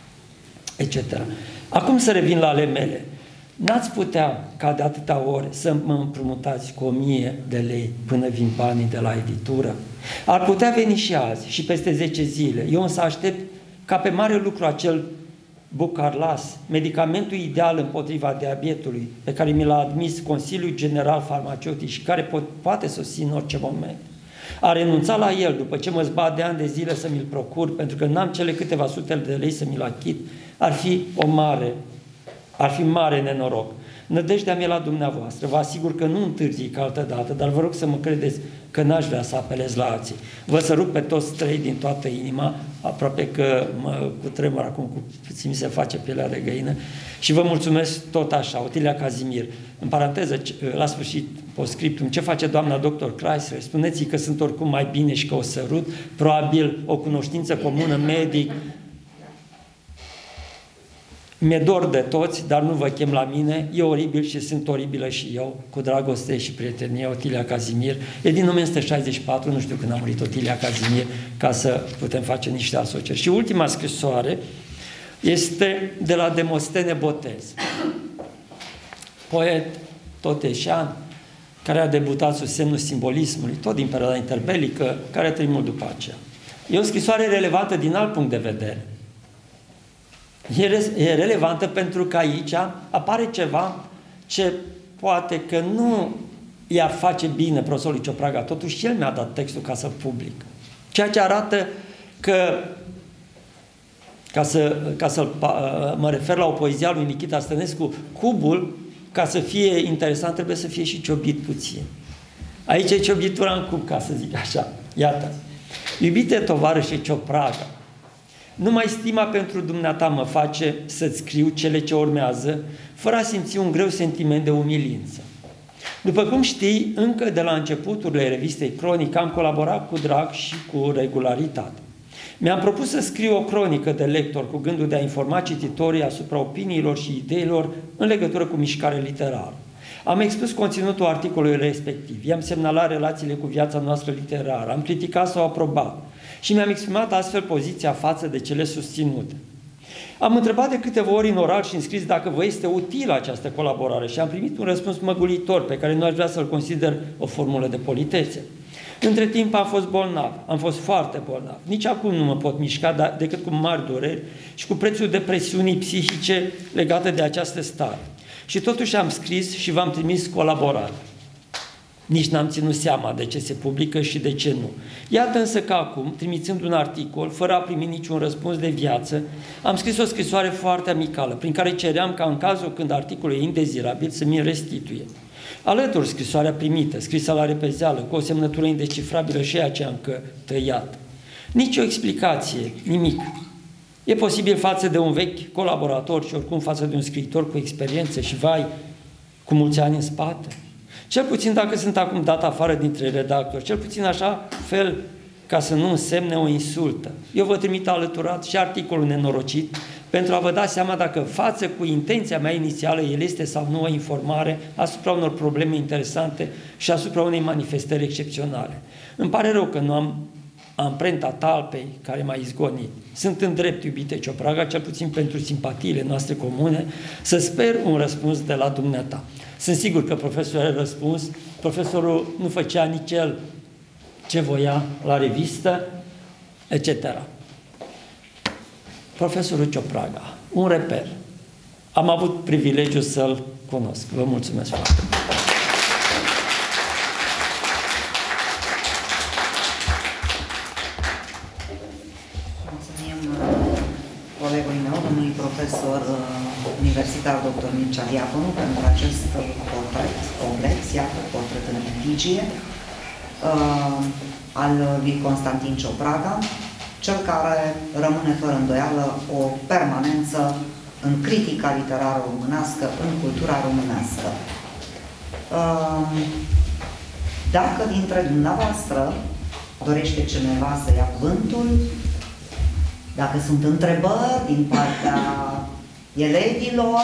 et cetera. Acum să revin la ale mele. N-ați putea, ca de atâta ore, să mă împrumutați cu o mie de lei până vin banii de la editură? Ar putea veni și azi și peste zece zile. Eu însă aștept ca pe mare lucru acel Bucarlas, medicamentul ideal împotriva diabetului, pe care mi l-a admis Consiliul General Farmaceutic și care po poate sosi în orice moment. A renunțat la el după ce mă zbat de ani de zile să mi-l procur, pentru că n-am cele câteva sute de lei să mi-l achit, ar fi o mare, ar fi mare nenoroc. Nădejdea mea la dumneavoastră, vă asigur că nu întârzi ca altă dată, dar vă rog să mă credeți că n-aș vrea să apelez la alții. Vă sărut pe toți trei din toată inima, aproape că mă cutremur acum, cu puțin mi se face pielea de găină, și vă mulțumesc tot așa. Otilia Cazimir. În paranteză, la sfârșit, postscriptum, ce face doamna doctor Chrysler? Spuneți-i că sunt oricum mai bine și că o sărut, probabil o cunoștință comună, medic. Mi-e dor de toți, dar nu vă chem la mine, e oribil și sunt oribilă și eu, cu dragoste și prietenie, Otilia Cazimir. E din o mie nouă sute șaizeci și patru, nu știu când a murit Otilia Cazimir, ca să putem face niște asocieri. Și ultima scrisoare este de la Demostene Botez, poet toteșean, care a debutat sub semnul simbolismului, tot din perioada interbelică, care a trăit mult după aceea. E o scrisoare relevantă din alt punct de vedere. E, re e relevantă pentru că aici apare ceva ce poate că nu i-ar face bine profesorului Ciopraga, totuși el mi-a dat textul ca să public. Ceea ce arată că, ca să, ca să mă refer la o poezie a lui Nichita Stănescu, cubul, ca să fie interesant, trebuie să fie și ciobit puțin. Aici e ciobitura în cub, ca să zic așa. Iată. Iubite tovarășe Ciopraga, numai stima pentru dumneata mă face să-ți scriu cele ce urmează, fără a simți un greu sentiment de umilință. După cum știi, încă de la începuturile revistei Cronica am colaborat cu drag și cu regularitate. Mi-am propus să scriu o cronică de lector cu gândul de a informa cititorii asupra opiniilor și ideilor în legătură cu mișcare literară. Am expus conținutul articolului respectiv, i-am semnalat relațiile cu viața noastră literară, am criticat sau aprobat și mi-am exprimat astfel poziția față de cele susținute. Am întrebat de câteva ori în oral și în scris dacă vă este utilă această colaborare și am primit un răspuns măgulitor pe care nu aș vrea să-l consider o formulă de politețe. Între timp am fost bolnav, am fost foarte bolnav. Nici acum nu mă pot mișca dar, decât cu mari dureri și cu prețul depresiunii psihice legate de această stare. Și totuși am scris și v-am trimis colaborare. Nici n-am ținut seama de ce se publică și de ce nu. Iată însă că acum, trimițând un articol, fără a primi niciun răspuns de viață, am scris o scrisoare foarte amicală, prin care ceream ca în cazul când articolul e indezirabil să mi-l restituie. Alături scrisoarea primită, scrisă la repezeală, cu o semnătură indecifrabilă și aceea încă tăiată. Nici o explicație, nimic. E posibil față de un vechi colaborator și oricum față de un scriitor cu experiență și, vai, cu mulți ani în spate. Cel puțin dacă sunt acum dat afară dintre redactori, cel puțin așa fel ca să nu însemne o insultă. Eu vă trimit alăturat și articolul nenorocit pentru a vă da seama dacă față cu intenția mea inițială el este sau nu o informare asupra unor probleme interesante și asupra unei manifestări excepționale. Îmi pare rău că nu am amprenta talpei care m-a izgonit. Sunt în drept, iubite Ciopraga, cel puțin pentru simpatiile noastre comune, să sper un răspuns de la dumneata. Sunt sigur că profesorul a răspuns, profesorul nu făcea nici el ce voia la revistă, et cetera. Profesorul Ciopraga, un reper. Am avut privilegiul să-l cunosc. Vă mulțumesc foarte mult. Mulțumim colegului meu, domnului profesor universitar doctor Mircea Diaconu, pentru acest portret complex, iată, portret în litigie, uh, al lui Constantin Ciopraga, cel care rămâne fără îndoială o permanență în critica literară românească, în cultura românească. Uh, dacă dintre dumneavoastră dorește cineva să ia cuvântul, dacă sunt întrebări din partea elevilor.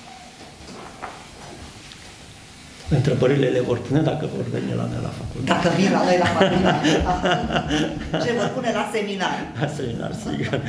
Întrebările le vor pune dacă vor veni la noi la facultate. Dacă vin la noi la facultate. Ce vor pune la seminar. La seminar, sigur.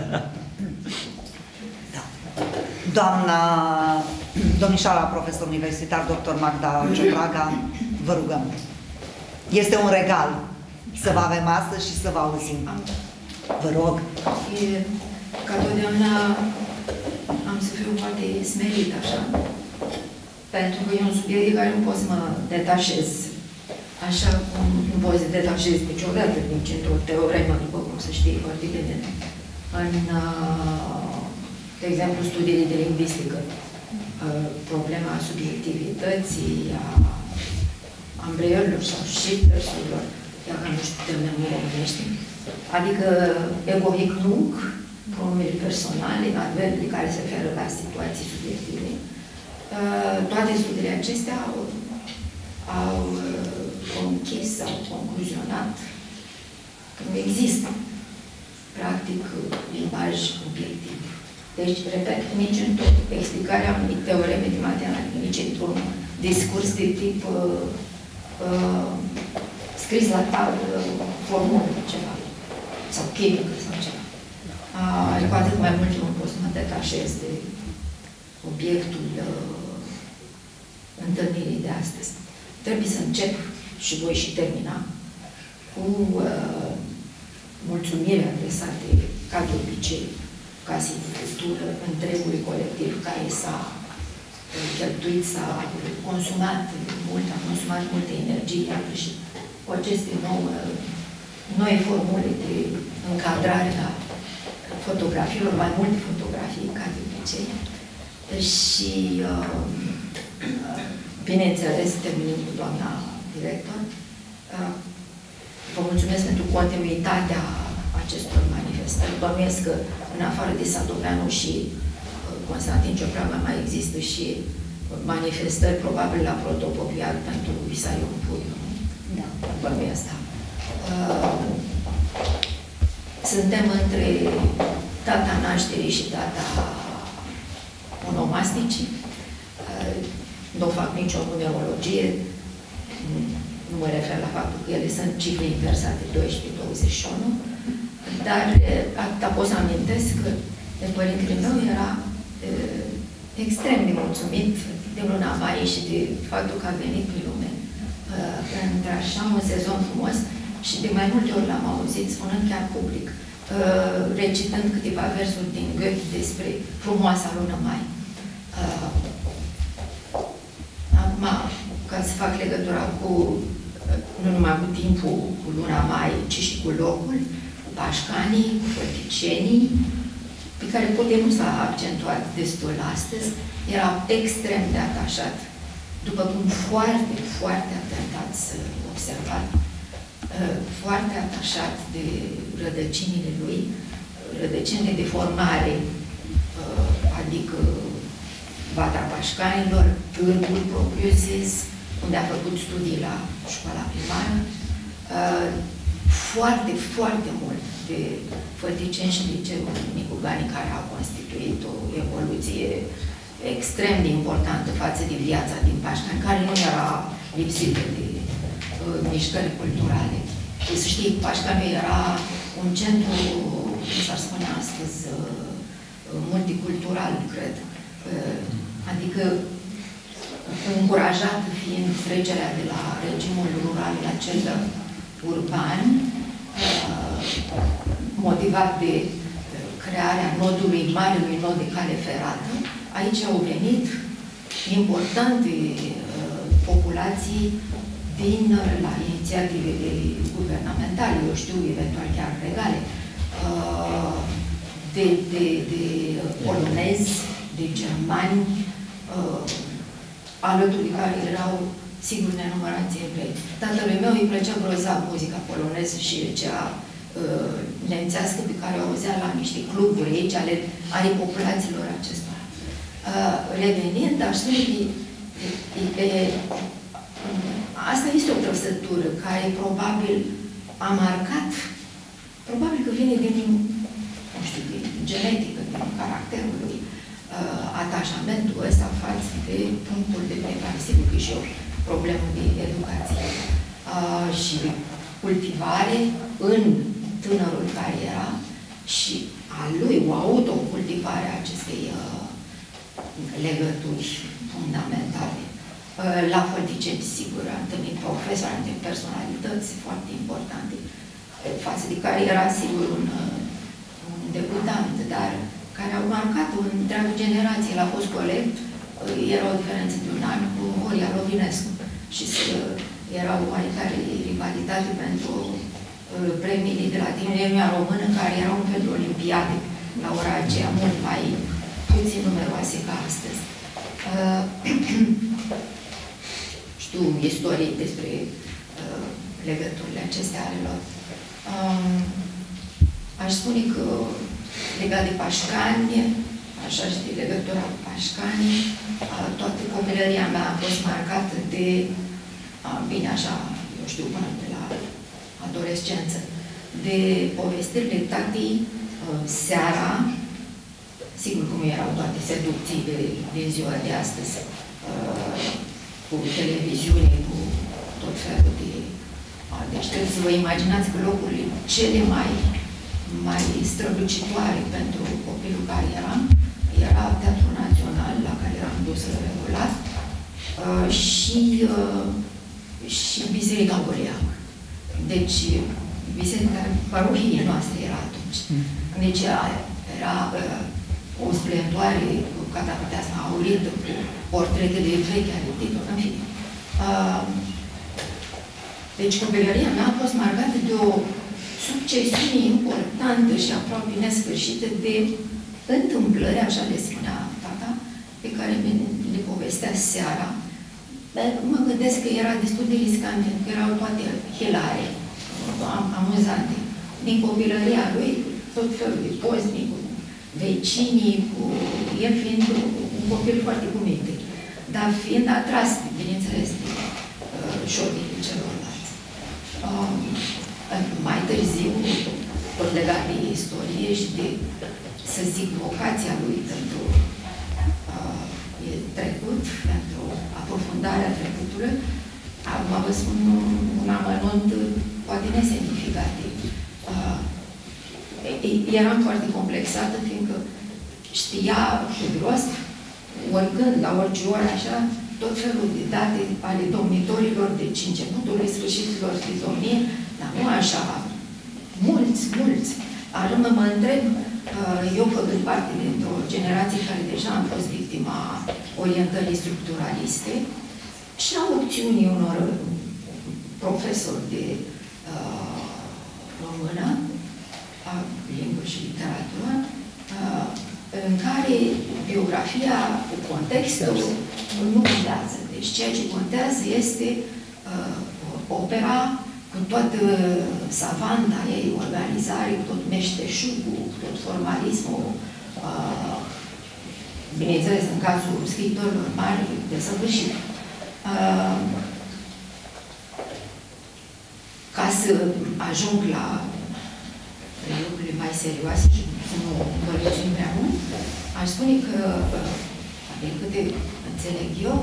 Da. Doamna, domnișoara profesor universitar, doctor Magda Ciopraga, vă rugăm. Este un regal să vă avem astăzi și să vă auzim. Vă rog. E, ca totdeauna am să fiu foarte smerit, așa, pentru că e un subiect de care nu pot să mă detașez, așa cum nu pot să te detașez niciodată din centrul teoremă, după cum se știe foarte bine, în, de exemplu, studiile de lingvistică, problema subiectivității, a ambreiurilor sau shiftersurilor, dacă nu știu termenul românește, adică egoic nunc, pronumieri personale, adverbii care se referă la situații subiective. Toate studiile acestea au, au conchis, au concluzionat că nu există, practic, limbaj obiectiv. Deci, repet, nici în tot explicarea unei teoreme de matematică, nici într-un discurs de tip uh, uh, scris la tablă, formulă, ceva, sau chimică, sau ceva. Uh, cu atât mai mult nu pot să mă detașez de obiectul uh, întâlnirii de astăzi. Trebuie să încep și voi și termina cu uh, mulțumire adresate, ca de obicei, ca simplătură întregului colectiv care s-a cheltuit, s-a consumat mult, a consumat multă energie, iată, și cu aceste nouă, noi formule de încadrare a fotografiilor, mai multe fotografii, ca de obicei. Și, uh, bineînțeles, terminând cu doamna director, uh, vă mulțumesc pentru continuitatea acestor manifestări. Bănuiesc că, în afară de Sadoveanu și uh, Constantin Ciopraga, mai există și manifestări, probabil la Protopopiar, pentru Isaion Puiu. Da, bănuiesc asta. Uh, suntem între data nașterii și data onomasticii. Uh, nu fac nicio numerologie, nu mă refer la faptul că ele sunt cifre inversate, doisprezece douăzeci și unu, dar atâta pot să amintesc că de părintele meu era e, extrem de mulțumit de luna mai și de faptul că a venit pe lume într-așa un sezon frumos și de mai multe ori l-am auzit spunând chiar public, recitând câteva versuri din Goethe despre frumoasa lună mai. Acum, ca să fac legătura cu, nu numai cu timpul, cu luna mai, ci și cu locul, cu pașcanii, cu fălticenii, pe care poate nu s-a accentuat destul astăzi, era extrem de atașat, după cum foarte, foarte atent ați observat, foarte atașat de rădăcinile lui, rădăcini de formare, adică Vatra Pașcanilor, Târgul propriu-zis, unde a făcut studii la școala primară, foarte, foarte mult de fălticeni și liceul Nicu Gani, care au constituit o evoluție extrem de importantă față de viața din Pașcani, care nu era lipsită de uh, mișcări culturale. Și să știi, Pașcani era un centru, cum s-ar spune astăzi, uh, multicultural, cred. Uh, adică încurajat fiind trecerea de la regimul rural la cel urban, motivat de crearea nodului, marelui nod de cale ferată, aici au venit importante populații din la inițiative guvernamentale, eu știu, eventual chiar regale, de, de, de polonezi, de germani, alături de care erau, sigur, nenumărați evrei. Tatălui meu îi plăcea grozav muzica poloneză și cea uh, nemțească pe care o auzea la niște cluburi aici ale, ale populațiilor acestora. Uh, revenind, aș spune că e, e, asta este o trăsătură care probabil a marcat, probabil că vine din, nu știu, din genetică, din caracterul lui, uh, atașamentul ăsta față de punctul de plecare. Sigur că și eu problemă de educație uh, și de cultivare în tânărul care era și a lui o autocultivare a acestei uh, legături fundamentale. Uh, la fălticeni, sigur, am întâlnit profesori, am întâlnit personalități foarte importante, față de care era, sigur, un, un debutant, dar care au marcat o întreagă generație. El a fost coleg, era o diferență de un an cu Horia Lovinescu și era o oarecare rivalitate pentru uh, premiile de la Tineria Română, care erau un fel de olimpiade la ora aceea, mult mai puțin numeroase ca astăzi. Uh, știu istorii despre uh, legăturile acestea ale lor. Um, aș spune că legat de Pașcani, așa și de legătura cu Pașcani, toată copilăria mea a fost marcată de, bine așa, eu știu, până de la adolescență, de povestirile tatii seara, sigur cum erau toate seducțiile din ziua de astăzi, uh, cu televiziune, cu tot felul de... Uh, deci trebuie să vă imaginați că locurile cele mai, mai strălucitoare pentru copilul care eram, era Teatrul Național, la care eram dusă regulat, uh, și, uh, și Biserica Boream. Deci, biserica, parohiei noastre era atunci. Deci era uh, o splendoare cu cataputeasma aurită, cu portretele vechi ale Tito, în fine. Uh, deci copilăria mea a fost marcată de o succesiune importantă și aproape nesfârșită de întâmplări, așa le spunea tata, pe care le povestea seara. Mă gândesc că era destul de riscant, pentru că erau toate hilare, amuzante. Din copilăria lui, tot felul de pozni, cu vecinii, cu el fiind un copil foarte cu minte, dar fiind atras, bineînțeles, de uh, șotii celorlalți. Um, mai târziu, tot legat de istorie și de, să zic, vocația lui pentru uh, trecut, pentru aprofundarea trecutului, acum vă spun un, un amănunt poate nesemnificativ. Uh, eram foarte complexată, fiindcă știa cu rost, oricând, la orice oră, așa, tot felul de date ale domnitorilor, deci începutului sfârșitilor de domnie, dar nu așa, mulți, mulți. Arămă mă întreb, eu făcând parte dintr-o generație care deja am fost victima orientării structuraliste și a opțiunii unor profesori de uh, română, a limbă și literatură, uh, în care biografia, contextul nu contează. Deci ceea ce contează este uh, opera cu toată savanta ei, organizare, cu tot meșteșugul, cu tot formalismul, uh, bineînțeles, în cazul scriitorilor mari, de săvârșit. Uh, ca să ajung la lucrurile mai serioase și să nu învălăcim prea mult, aș spune că, din câte înțeleg eu,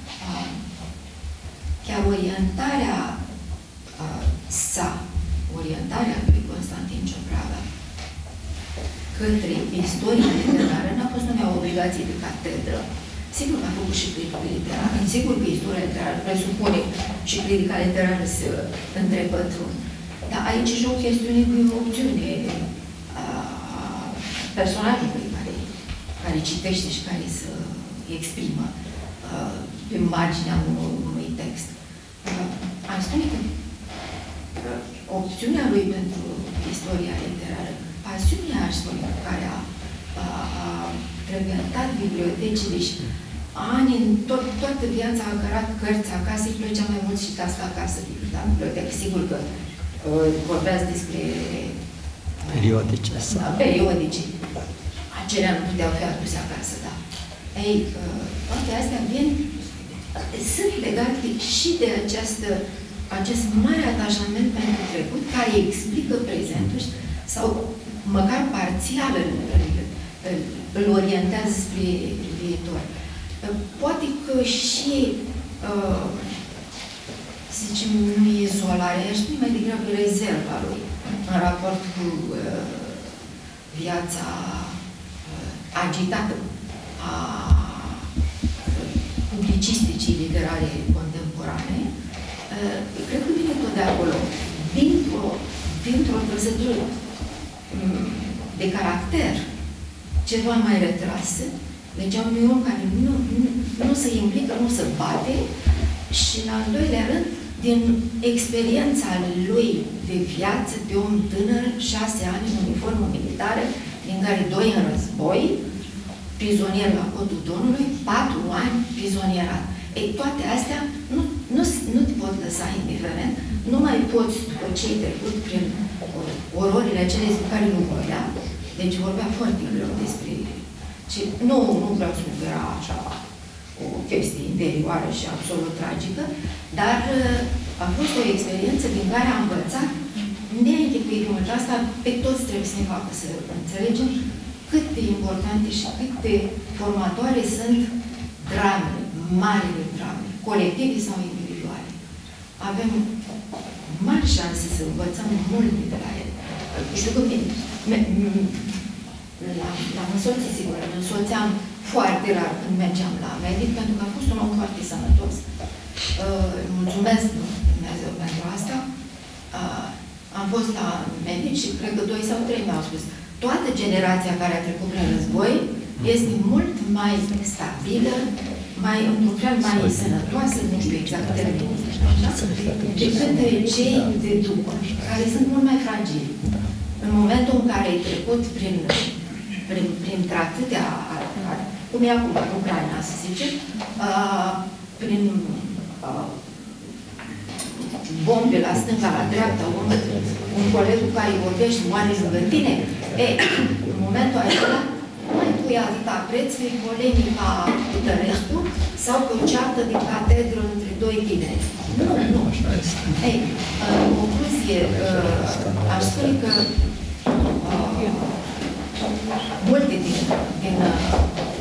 chiar orientarea sa, orientarea lui Constantin Ciopraga către istoria literară n-a fost numai o obligație de catedră. Sigur că a făcut și critică literară, sigur că istoria literară presupune și critica literară să întrepătrund. Dar aici și o chestiune cu o opțiune a personajului care, care citește și care se exprimă uh, pe marginea unui, unui text. Uh, am spune că uh, opțiunea lui pentru istoria literară, pasiunea, aș spune, care a, a, a frecventat bibliotecile și ani, în tot, toată viața a cărat cărți acasă, îi plăcea mai mult și tasca acasă decât la bibliotecă. Sigur că uh, vorbeați despre periodice. Da, periodice. Acelea nu puteau fi aduse acasă, da. Ei, uh, toate astea vin, sunt legate și de această, acest mare atașament pentru trecut, care explică prezentul sau măcar parțial îl, îl, îl, îl orientează spre viitor. Poate că și, uh, să zicem, nu izolare, aș spune mai degrabă rezerva lui în raport cu uh, viața uh, agitată a publicisticii literare contemporane. Uh, cred că vine tot de acolo, dintr-o dintr-o trăsătură um, de caracter ceva mai retrasă. Deci un om care nu, nu, nu se implică, nu se bate și, în al doilea rând, din experiența lui de viață de om tânăr, șase ani în uniformă militară, din care doi în război, prizonier la Codul Donului, patru ani prizonierat. Ei, toate astea nu, nu, nu te pot lăsa indiferent, nu mai poți, după ce ai trecut prin ororile acelea despre care nu vorbea, deci vorbea foarte greu despre ce, nu, nu vreau să spun că era așa o chestie interioară și absolut tragică, dar a fost o experiență din care am învățat neînchipuit mult. Asta pe toți trebuie să ne facă să înțelegem cât de importante și cât de formatoare sunt dramele, marile drame, colective sau individuale. Avem mari șanse să învățăm multe de la ele. Știu că l-am însoțit, sigur, îl însoțeam foarte rar când mergeam la medic, pentru că a fost un om foarte sănătos. Mulțumesc Dumnezeu pentru asta. Am fost la medic și cred că doi sau trei mi-au spus toată generația care a trecut prin război este mult mai stabilă, mai, într-un fel, mai sănătoasă, nu știu exact, decât cei de după, care sunt mult mai fragili. În momentul în care ai trecut prin, prin, printre atâtea, cum e acum în Ucraina, să zicem, uh, prin uh, bombe la stânga, la dreapta, un, un coleg cu care vorbești moare lângă tine, e, în momentul acela, nu mai pui atâta preț pe polemica cu Tărescu sau pe o ceartă din catedră între doi tineri. Nu, nu. Ei, în concluzie, aș spune că uh, multe din, din uh,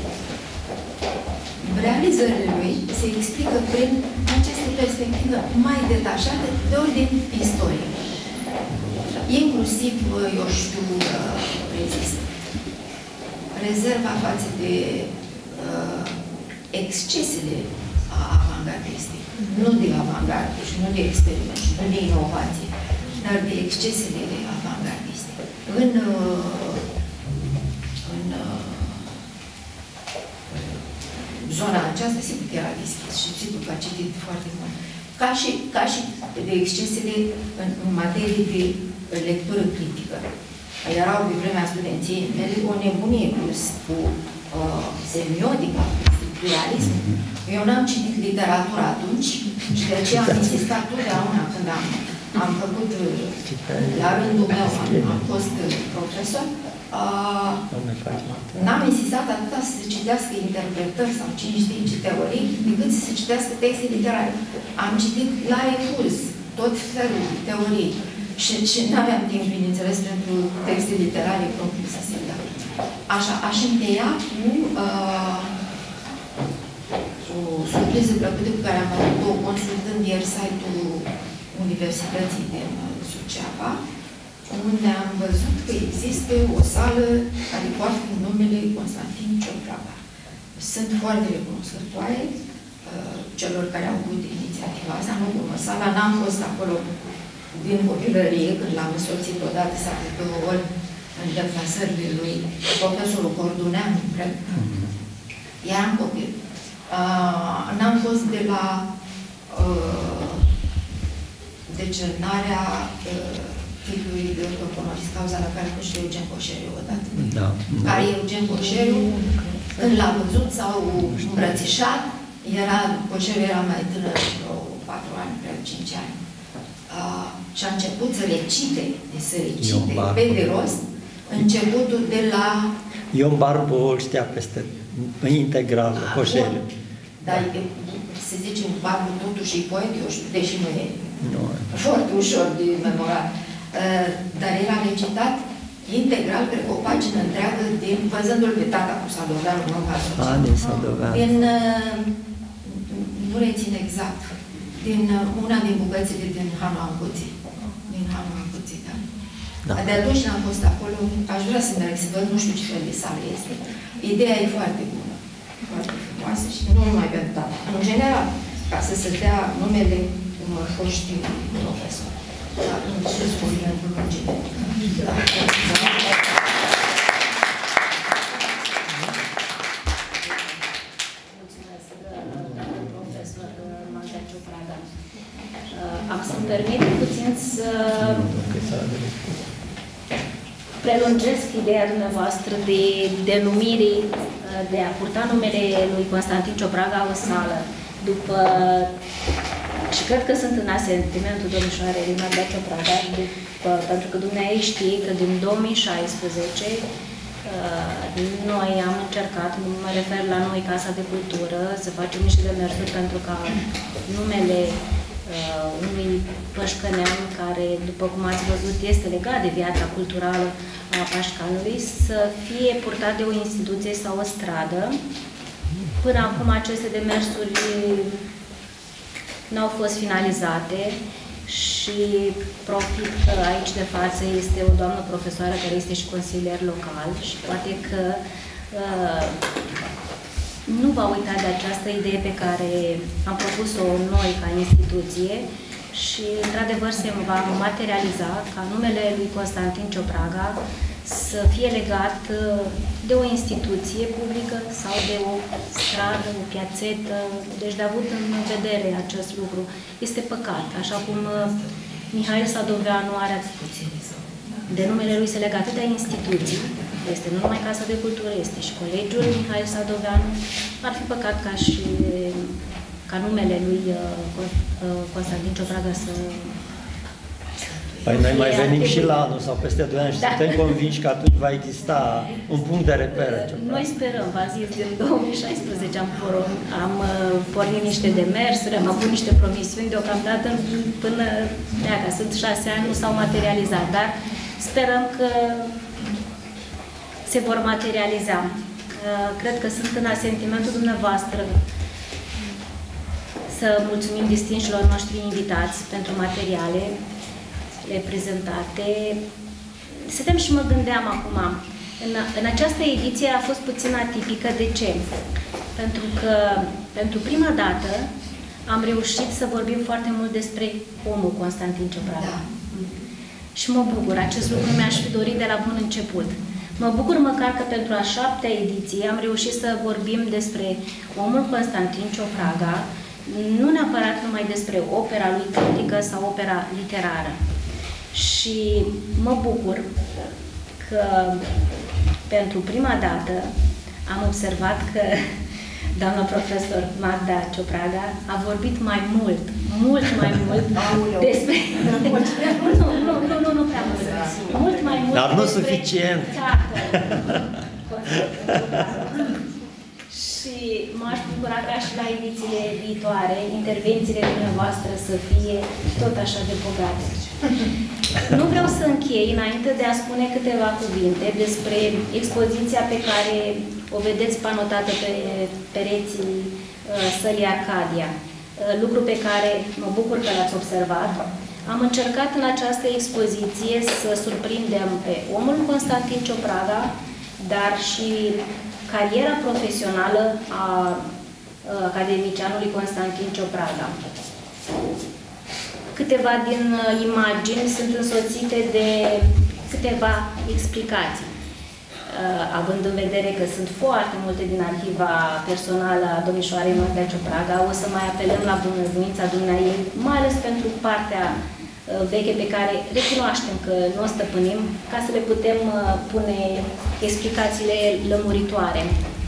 realizările lui se explică prin aceste perspective mai detașate de ordin istoric. Inclusiv, eu știu, uh, rezist. Rezerva față de uh, excesele avangardiste. Nu de avangardă și nu de experiment și nu de inovație, dar de excesele avangardiste. În, uh, în uh, zona aceasta, sigur că era deschis și sigur că a citit foarte mult. Ca și, ca și de excesele în, în materie de lectură critică. Erau pe vremea studenției mele o nebunie plus cu uh, semiotica, cu structuralism. Eu n-am citit literatură atunci și de aceea am insistat totdeauna când am, am făcut, la rândul meu, am, am fost profesor, uh, n-am insistat atâta să se citească interpretări sau cine știe ce teorii, decât să se citească texte literare. Am citit la refuz tot felul de teorii. Și, și nu aveam timp, bineînțeles, pentru texte literare propriu-zise. Da. Așa, aș încheia cu uh, o surpriză plăcută pe care am avut-o consultând ieri site-ul Universității din Suceava, unde am văzut că există o sală care poartă numele Constantin Ciopraga. Sunt foarte recunoscătoare uh, celor care au avut inițiativa asta. Nu cunosc sala, n-am fost acolo din copilărie, când l-am însoțit odată sau de două ori în deplasările lui profesorul Corduneanu, eram copil. Uh, N-am fost de la uh, decernarea uh, titlului de honoris causa la care a fost și Eugen Coșeriu odată. Da. Care Eugen Coșeriu, când l-a văzut sau îmbrățișat, era, Coșeriu era mai tânăr, vreo patru ani, cred, cinci ani. Uh, și a început să recite, să recite pe de rost, începutul de la... Ion Barbu îl știa peste integral, Coșeriu. Dar, se zice, Barbu totuși e poet, eu știu, deși nu e no. foarte ușor de memorat. Uh, dar el a recitat integral, cred că o pagină întreagă, din, văzându-l pe tata cu Sadoveanu, nu ca Ah, din Sadoveanu. Din, uh, nu rețin exact, din uh, una din bucățile din Hanu Ancuții. Din Hanu Ancuții, da. da. De atunci n-am fost acolo, aș vrea să merg să văd, nu știu ce fel de sală este. Ideea e foarte bună, foarte frumoasă și nu numai pentru tata. În general, ca să se dea numele unor foști profesori. Da, nu știu ce spune în lungime. Da. Am să-mi permit puțin să prelungesc ideea dumneavoastră de denumire, de a purta numele lui Constantin Ciopraga o sală, după, și cred că sunt în asentimentul domnișoarei Magda Ciopraga, după, pentru că dumneavoastră știe că din două mii șaisprezece noi am încercat, mă refer la noi, Casa de Cultură, să facem niște demersuri pentru ca numele uh, unui pășcănean care, după cum ați văzut, este legat de viața culturală a Pașcanului, să fie purtat de o instituție sau o stradă. Până acum aceste demersuri n-au fost finalizate și profit că aici de față este o doamnă profesoară care este și consilier local și poate că uh, nu va uita de această idee pe care am propus-o noi ca instituție și, într-adevăr, se va materializa ca numele lui Constantin Ciopraga să fie legat de o instituție publică sau de o stradă, o piațetă. Deci, de avut în vedere acest lucru. Este păcat, așa cum Mihail Sadoveanu are de numele lui se legă atâtea instituții. Este nu numai Casa de Cultură, este și Colegiul Mihail Sadoveanu. Ar fi păcat ca și ca numele lui Constantin Ciopraga să... Păi noi mai venim și la anul sau peste doi ani și da. Suntem convinși că atunci va exista un punct de reper. Noi sperăm, v-am zis, din două mii șaisprezece am, am pornit niște demersuri, am avut niște promisiuni, deocamdată până, dacă sunt șase ani, nu s-au materializat, dar sperăm că se vor materializa. Cred că sunt în asentimentul dumneavoastră să mulțumim distinșilor noștri invitați pentru materiale reprezentate. Stăteam și mă gândeam acum, în, în această ediție a fost puțin atipică. De ce? Pentru că pentru prima dată am reușit să vorbim foarte mult despre omul Constantin Ciopraga. Da. Și mă bucur, acest lucru mi-aș fi dorit de la bun început. Mă bucur măcar că pentru a șaptea ediție am reușit să vorbim despre omul Constantin Ciopraga, nu neapărat numai despre opera lui critică sau opera literară. Și mă bucur că pentru prima dată am observat că doamna profesor Magda Ciopraga a vorbit mai mult, mult mai mult despre... Nu, nu, nu, nu, nu prea mult. Mult mai mult Dar nu despre suficient. Și m-aș bucura ca și la edițiile viitoare, intervențiile dumneavoastră să fie tot așa de bogate. Nu vreau să închei înainte de a spune câteva cuvinte despre expoziția pe care o vedeți panotată pe pereții uh, sălii Arcadia. Uh, lucru pe care mă bucur că l-ați observat. Am încercat în această expoziție să surprindem pe omul Constantin Ciopraga, dar și cariera profesională a academicianului Constantin Ciopraga. Câteva din imagini sunt însoțite de câteva explicații. Având în vedere că sunt foarte multe din arhiva personală a domnișoarei Magda Ciopraga, o să mai apelăm la bunăvoința dumneaei, mai ales pentru partea veche pe care recunoaștem că nu o stăpânim, ca să le putem pune explicațiile lămuritoare.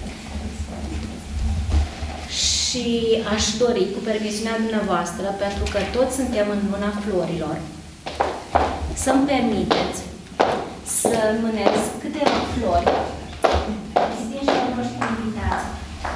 Și aș dori, cu permisiunea dumneavoastră, pentru că toți suntem în luna florilor, să-mi permiteți să mânesc câteva flori distinșilor noștri invitați.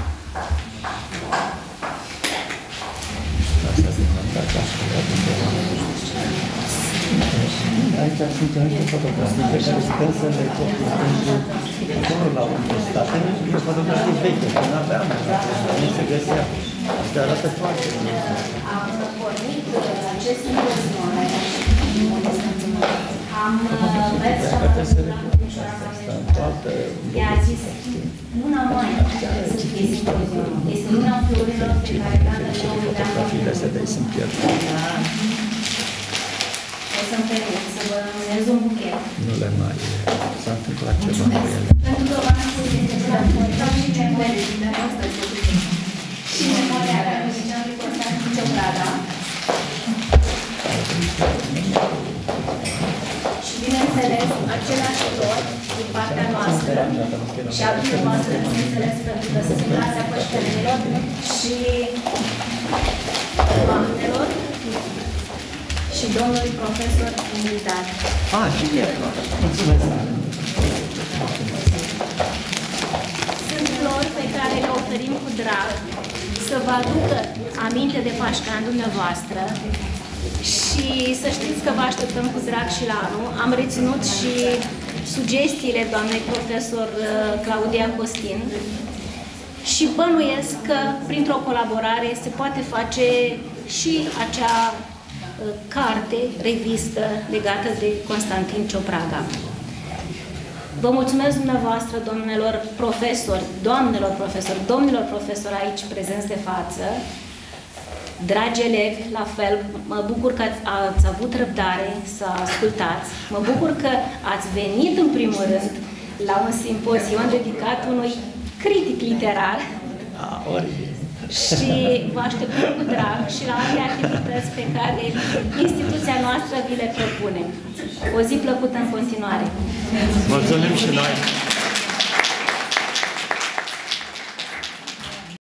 Aici sunt niște fotografii pe care sper să le copii acolo la universitate. E fotografii veche, că nu aveam, nu se găsea. Și arată foarte bine. Am pornit acest impozimon, am mers la i-a zis, luna mai să fie simpozionul. Este luna florilor pe care dată și-o uitam. Fotografiile astea de-ai sunt pierdute. O să-mi permit să vă numez un buchet. Nu le mai... S-a întâmplat ceva cu ele. Pentru că v-am spus este de la Forța și memoria și memoria academicianului Constantin Ciopraga. Și bineînțeles, același flori din partea noastră și a dumneavoastră, bineînțeles, pentru că sunt în clasa păștărilor și doamnelor și domnului profesor invitat. Ah, și e mulțumesc! Sunt flori pe care le oferim cu drag să vă aducă aminte de Pașcan dumneavoastră și să știți că vă așteptăm cu drag și la anul. Am reținut și sugestiile doamnei profesor Claudia Costin și bănuiesc că printr-o colaborare se poate face și acea carte, revistă legată de Constantin Ciopraga. Vă mulțumesc dumneavoastră, domnilor profesori, doamnelor profesori, domnilor profesori aici prezenți de față, dragi elevi, la fel, mă bucur că ați, ați avut răbdare să ascultați, mă bucur că ați venit în primul rând la un simpozion dedicat unui critic literar. Ah, oribil. Și vă așteptăm cu drag și la alte activități pe care instituția noastră vi le propune. O zi plăcută în continuare! Mulțumim și noi!